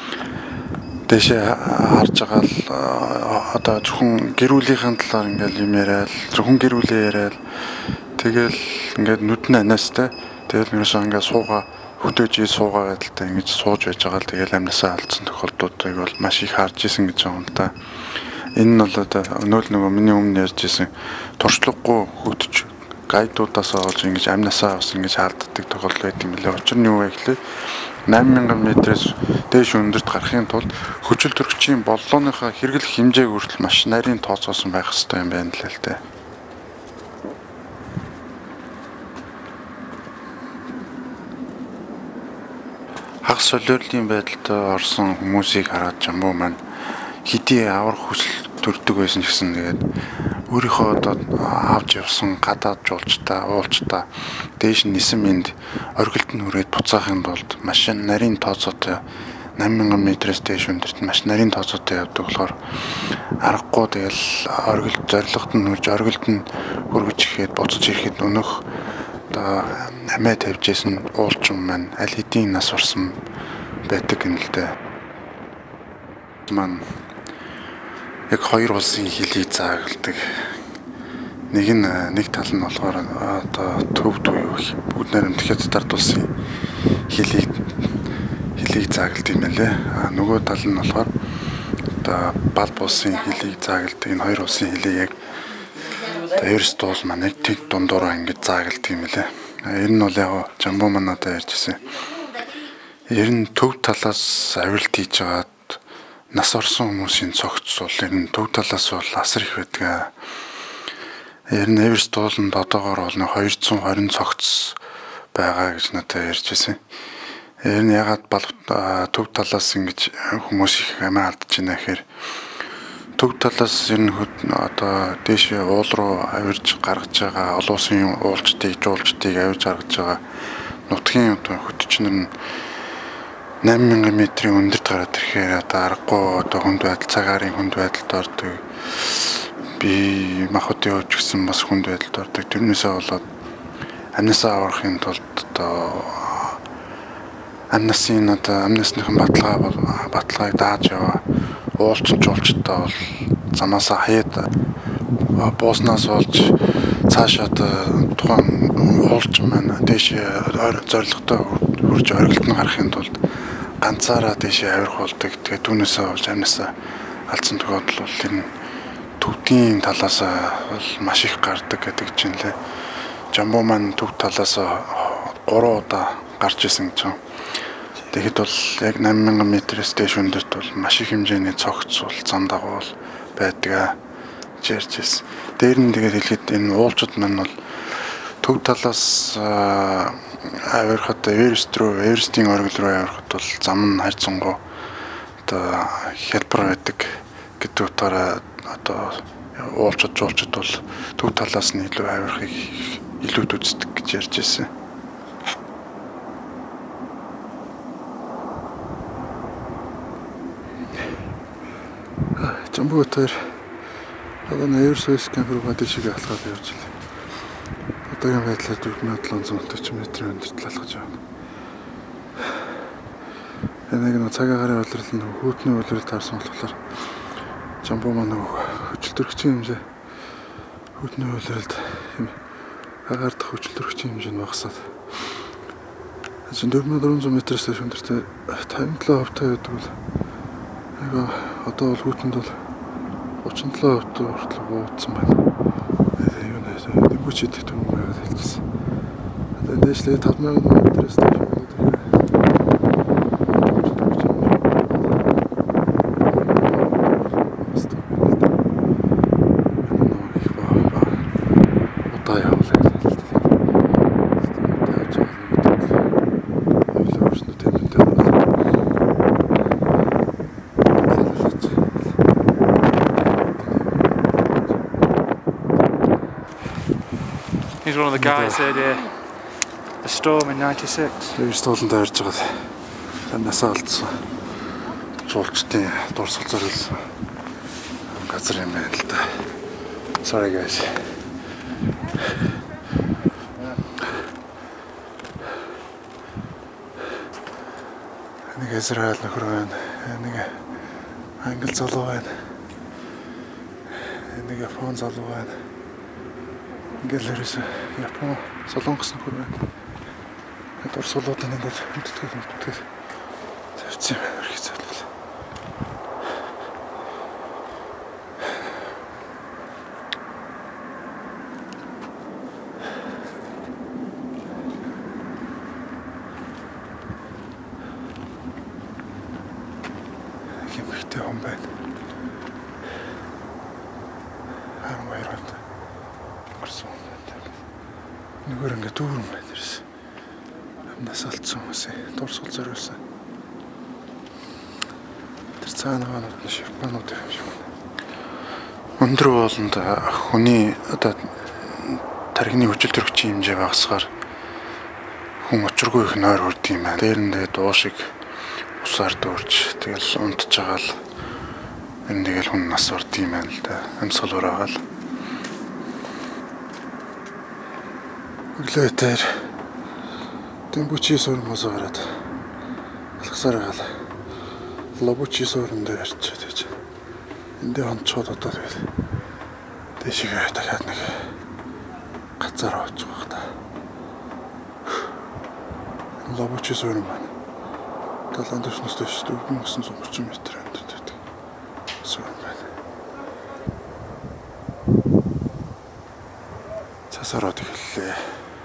дэшээ харж байгаа л одоо зөвхөн гэр бүлийнхэн талаар ингээд юм яриад зөвхөн гэр бүлээ яриад тэгэл ингээд нүдэн анаастай тэгэл ерөөсөө ингээд суугаа хөтөөж суугаа байдалтай ингэж сууж байж байгаа л тэгэл амнасаа алдсан тохиолдлуудыг бол маш их харж исэн гэж байгаа юм та. Энэ нь бол одоо өнөөл нөгөө миний өмнө ярьж исэн туршлагагүй хөтөж гайдуудаас олж ингэж амнасаа бас ингэж хаалддаг тохиолдол байт юм лээ. Учир нь юу вэ гэхлээр восемь мянган метрээс дээш өндөрт гарахын тулд хүчил төрөгчийн боллооныхаа хэрэглэх хэмжээг хүртэл маш нарийн тооцоосон байх хэрэгтэй юм байна л л дээ. Хагас солиорлын байдалд орсон хүмүүсийг хараад жамбуу маань хэдий аврах хүсэл төрдөг байсан ч гэсэн тэгээд өөрийнхөө одоо авч явсан гадаад жуулчдаа, уулчдаа дээш нисэн мэнд оргилд нь хүрээд буцаахын тулд маш нарийн тооцоотой восемь мянган метрээс дээш өндөрт маш нарийн тооцоотой явдаг болохоор аргагүй тэгэл оргилд зорилгот нь хүрж оргилд нь хөргөж ихэд буцаж ирэхэд өнөх одоо амиа тавьж исэн уулчин маань аль хэдийн нас орсон байдаг юм л дээ. Ман яг хоёр улсын хилийг заагалдаг. Нэг нь нэг тал нь болохоор одоо төв буюу бүгд найрамд хятад улсын хилийг хилийг заагалдаг юм лээ. А нөгөө тал нь болохоор одоо Балб улсын хилийг заагалдаг. Энэ хоёр улсын хилийг яг Эверест бол манай тэг дундуур ингэж заагалт юм лээ. Энэ нь бол яг Жамбуу манадаа ярьжсэн. Ер нь төв талаас авиралт хийж байгаад нас орсон хүмүүсийн цогц бол ер нь төв талаас бол асар их байдаг. Ер нь Эверест дууланд одоогоор бол хоёр зуун хорин цогц байгаа гэж надад ярьжсэн. Ер нь ягаад төв талаас ингэж хүмүүс их амиа алдаж байна гэхээр төв талаас ер нь одоо дээш уул руу авирж гаргаж байгаа олон улсын уулчдыг, жуулчдыг авирж гаргаж байгаа нутгийн одоо хөтчнөр нь найман мянган метрийн өндөрт гараад ирэхээр одоо аргагүй одоо хүнд байдал, цагаарын хүнд байдалд ордог. Би махуудын ууч гэсэн бас хүнд байдалд ордог. Тэрнээсээ болоод амнасаа аврахын тулд одоо амнасын одоо амнасныхан баталгаа баталгааг дааж яваа. Уулчин жуулчтай бол замаасаа хаяад бууснаас олж цаашаа тухайн уулчин маань дээш зорилготой хурж оргилт нь гарахын тулд ганцаараа дээш авирах болдог. Тэгээд түүнээсээ болж амнасаа алдсан тохиолдол бол энэ төвдийн талаас бол маш их гардаг гэдэг чинь лээ. Жамбуу маань төв талаас гурван удаа гарч исэн гэж байна. Тэгэхэд бол яг найман мянган метрээс дээш өндөрт бол маш их хэмжээний цогц бол зам дагуу байдаг гэж ярьжсэн. Дээр нь тэгээд хэлэхэд энэ уулчууд маань бол төв талаас авирахад Эверест руу, Эверестийн оргил руу авирахад бол зам нь хайрцангуй одоо хялбар байдаг гэдэг утгаараа одоо уулчууд жуулчууд бол төв талаас нь илүү авирахыг илүүд үздэг гэж ярьж ирсэн. Жамбуу дээр одоо Эверест бейс кемп руу гадишиг алхаад явж байна. Одоогийн байдлаар дөрвөн мянган долоон зуун орчим метрийн өндөрт алхаж байна. Энэ нэг цагаан гарын улирал нь хүүтний улирал таарсан болохоор Жамбуу маань хөдөлтөрөгчийн хэмжээ хүүтний улиралд агаардаг хөдөлтөрөгчийн хэмжээ нь багасаад дөрвөн мянган дөрвөн зуун метрээс өндөртөө тавин долоо хувьтай байдаг бол яг одоо бол хүүтэнд бол гучин долоо хувьтай хүртэл буудсан байна. Юу нэ дэмбүчид төв байгаад хэлчихсэн. Одоо дээшлээ таван мянган метрээс дээш He's one of the guys that uh, the storm in ninety-six. Эверест дууланд авирж байгаа танасаа алдсан. Жуулчдын дурсгал зориулсан газар юм байна л да. Sorry guys. Нэг Израиль нөхөр байна. Нэг англи залуу байна. Нэг Япон залуу байна. Гэлэрээс Япон солонгос нөхөр байна. Дурсгалууд нэг хөдөлгөөн хөдөлгөөн тавьсан юм хэрэг зайлвал. Хэмхтэй хүн байна. Харин баяртай. Гарсан байна. Нөгөө ингээ дүүрэн байна дэрс. Амнаас алдсан хүмүүсээ дурсгал зориулсан. Тэр цаанаа нь шипанууд юм шиг байна. Өндөр ууланд хүний одоо тархины хүчил төрөгчийн хэмжээ багасгаар хүн учиргүй их нойр хүрдэг юм байна. Дээр нь тэгээд уушиг усаар дүүрч тэгэл унтж байгаа л энэ тэгэл хүн нас ордог юм байна л да. Амьсгал ураагаал. Өглөө дээр Дэмбүчи суурин мосоо гараад алхасаар байгаа л Лобүчи суурин дээр ирчээд байж. Эндээ хонцоод одоо тэгээд дэшигээ дахиад нэг гацаар очих байх та. Лобүчи суурин байна. Талан дэвшнэс дэвш дөрвөн мянган зуун орчим метр өндөрт байдаг. Суурин байна. Бас ороод эхэллээ.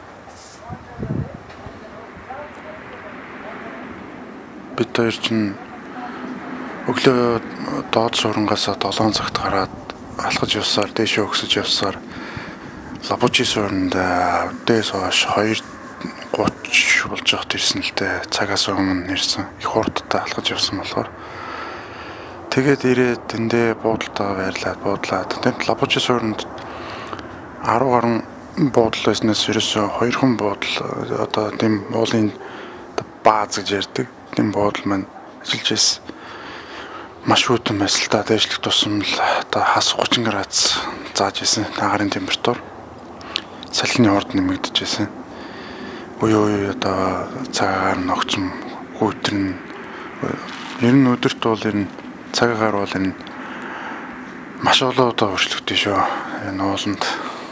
Бид хоёр чинь өглөө доод суурингаасаа долоон цагт гараад алхаж явсаар дээшээ өгсөж явсаар Лабужи суурьнд дээс хойш хоёр гуйч болж явахд ирсэн л дээ. Цагаас өмнө ирсэн. Их хурдтай алхаж явсан болохоор тэгээд ирээд тэндээ буудалтаа байрлаад буудлаад тэнд Лабужи суурьнд арав гаруй буудал байснаас ерөөсөө хоёрхан буудал одоо тийм уулын бааз гэж ярьдаг. Тийм буудал маань ажиллаж байсан. Маш хүйтэн байсан л да. Дээшлэх тусам л одоо хас гучин градус зааж исэн. Агарын температур салхины орд нэмэгдэж байсан. Үй үй одоо цагаагаар ногцом хүйтэн ер нь өдөрт бол ер нь цагаагаар бол энэ маш олон удаа өршлөгдөж шүү. Энэ ууланд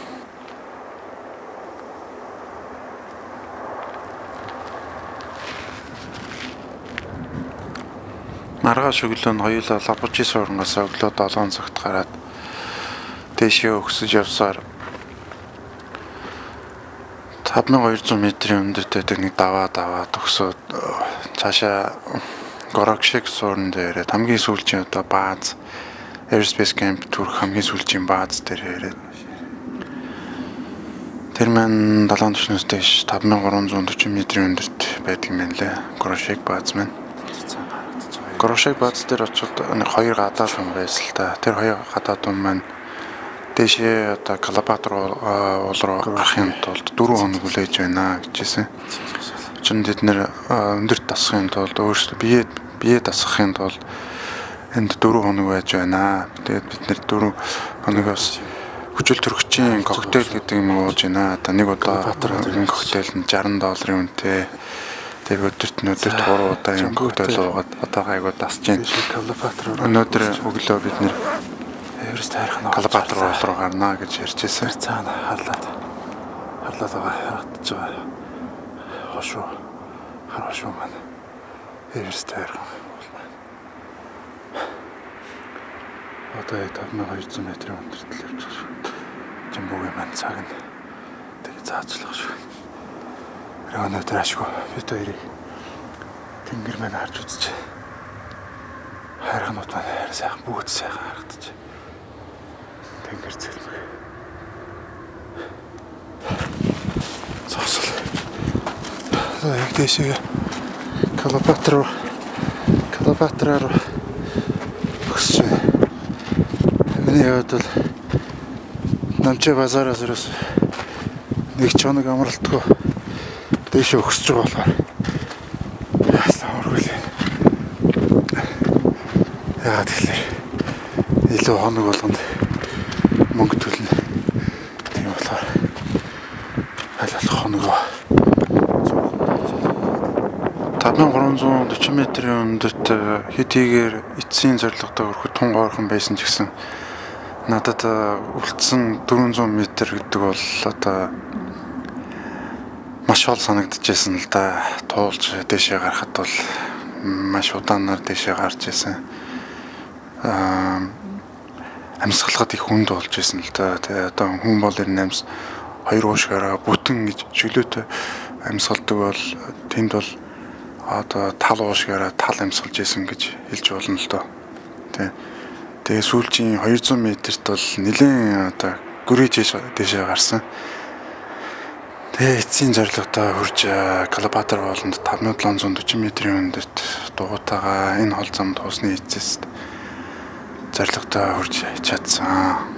маргааш өглөө нь хоёулаа Лабужи суурьнгаас өглөө долоон цагт гараад дээшээ өгсөж явсаар тавд мянга хоёр зуун метрийн өндөртэй нэг даваа даваа төгсөөд цаашаа Горокшек суурин дээр хамгийн сүүлчийн одоо бааз Airspace Camp төрөх хамгийн сүүлчийн бааз дээр ирээд тэр маань далайн түвшнээс дэш тавд мянга гурван зуун дөрвөн метрийн өндөрт байдаг юм лээ. Горокшек бааз маань. Горокшек бааз дээр очоод нэг хоёр гадаад хүн байсан л та. Тэр хоёр гадаад хүн маань дэшээ одоо Калапатар уул руу гарахын тулд дөрвөн хоног хүлээж байна гэжсэн. Чин тэд нэр өндөрт дасахын тулд өөрсдөө бие бие дасахын тулд энд дөрвөн хоног байж байна. Тэгээд бид нэр дөрвөн хоногоос хүчил төрөгчийн коктейл гэдэг юм ууж байна. Одоо нэг удаа энэ коктейл нь шестьдесят долларын үнэтэй. Тэгээд өдөрт нь өдөрт гурван удаа энэ коктейл уугаад одоо гайгүй дасж байна. Өнөөдөр өглөө бид нэр Эверест хайрхан Калапатар уул руу гарнаа гэж ярьж байсан. Цаана харлаад харлаад байгаа харагдаж байгаа. Хошуу харашуу маань Эверест хайрхан уул маань. Одоо тавд мянга хоёр зуун метрийн өндөртөл явж байгаа шүү. Жимбугийн маань цаг нь тэгээ заацлах шүү. Өнөөдөр ашгүй бид хоёрыг тэнгэр маань харж үзчихэ. Хайрханууд маань хайр сайхан бүгд сайхан харагдаж. Тэнгэр цэлмэг. Цосол. За яг дэшээ Калапатар Калапатар өгсөж байна. Миний хувьд бол Намчи базараас ерөөс нэг ч хоног амралтгүй дэшээ өгсөж байгаа болохоор яасан ургуул. Яагаад тэгэхээр илүү хоног болгонд мөнгө төлнө. Тийм болохоор аль болох хоногоо тавд мянга гурван зуун дөрвөн метрийн өндөрт хэдийгээр эцсийн зорилготой хүрэхэд тун гоорхон байсан ч гэсэн надад үлдсэн дөрвөн зуун метр гэдэг бол одоо маш хол санагдчихсэн л да. Туулж дэшээ гарахад бол маш удаанаар дэшээ гарч ирсэн. Аа амьсгалахад их хүнд болж ирсэн л да. Тэгээ одоо хүн бол ер нь амьс хоёр уушгаараа бүтэн гэж чөлөөтэй амьсгалдаг бол тэнд бол одоо тал уушгаараа тал амьсгалж ирсэн гэж хэлж болно л доо. Тэ. Тэгээ сүүлчийн хоёр зуун метрт бол нэлээд одоо гүрэж дэшээ гарсан. Тэгээ эцсийн зорилготой хүрч Калапатар ууланд тавд мянга долоон зуун дөрвөн метрийн өндөрт дугуйтаага энэ хол зам туусны эцэст зорилготой хүрч чадсан.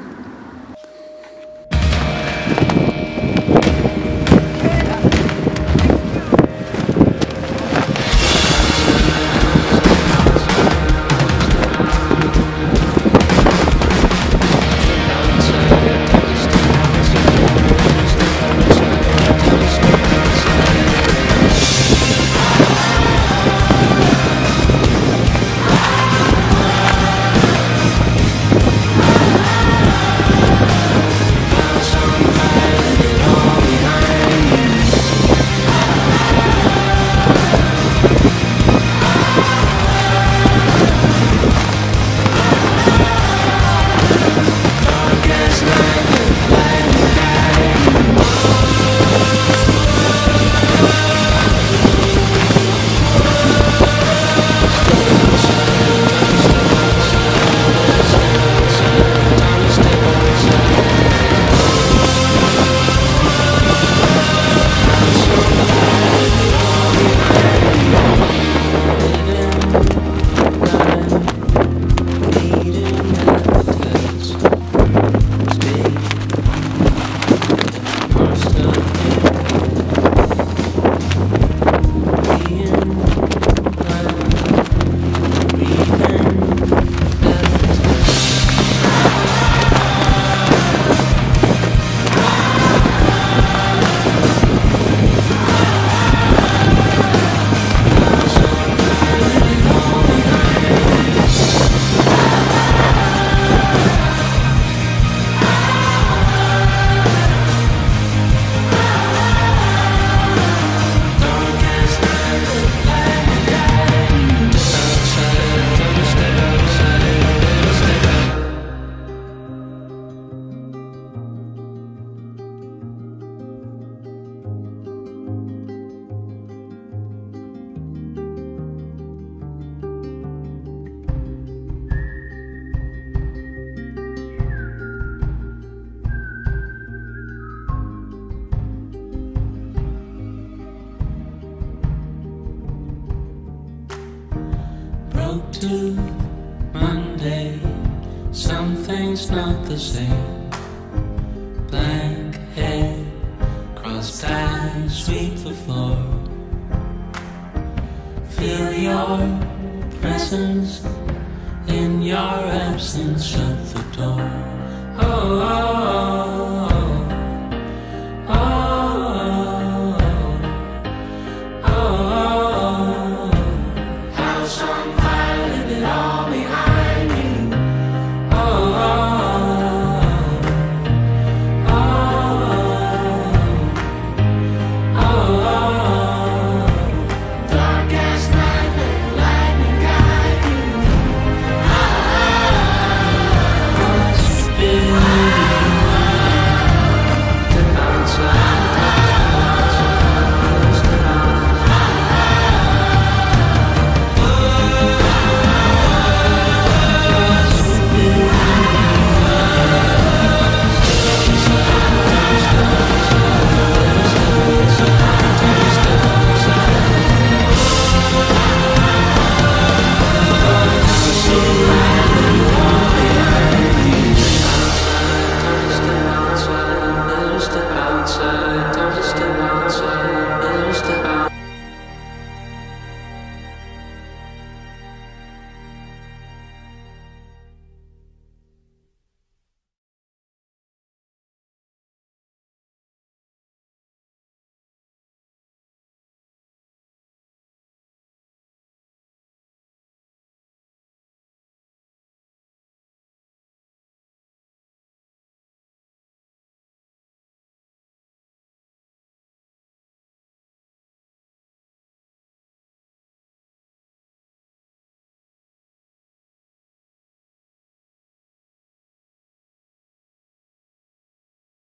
to Monday, something's not the same. Blank head, crossed eyes, sweep the floor. Feel your presence, in your absence, shut the door. Oh, oh, oh.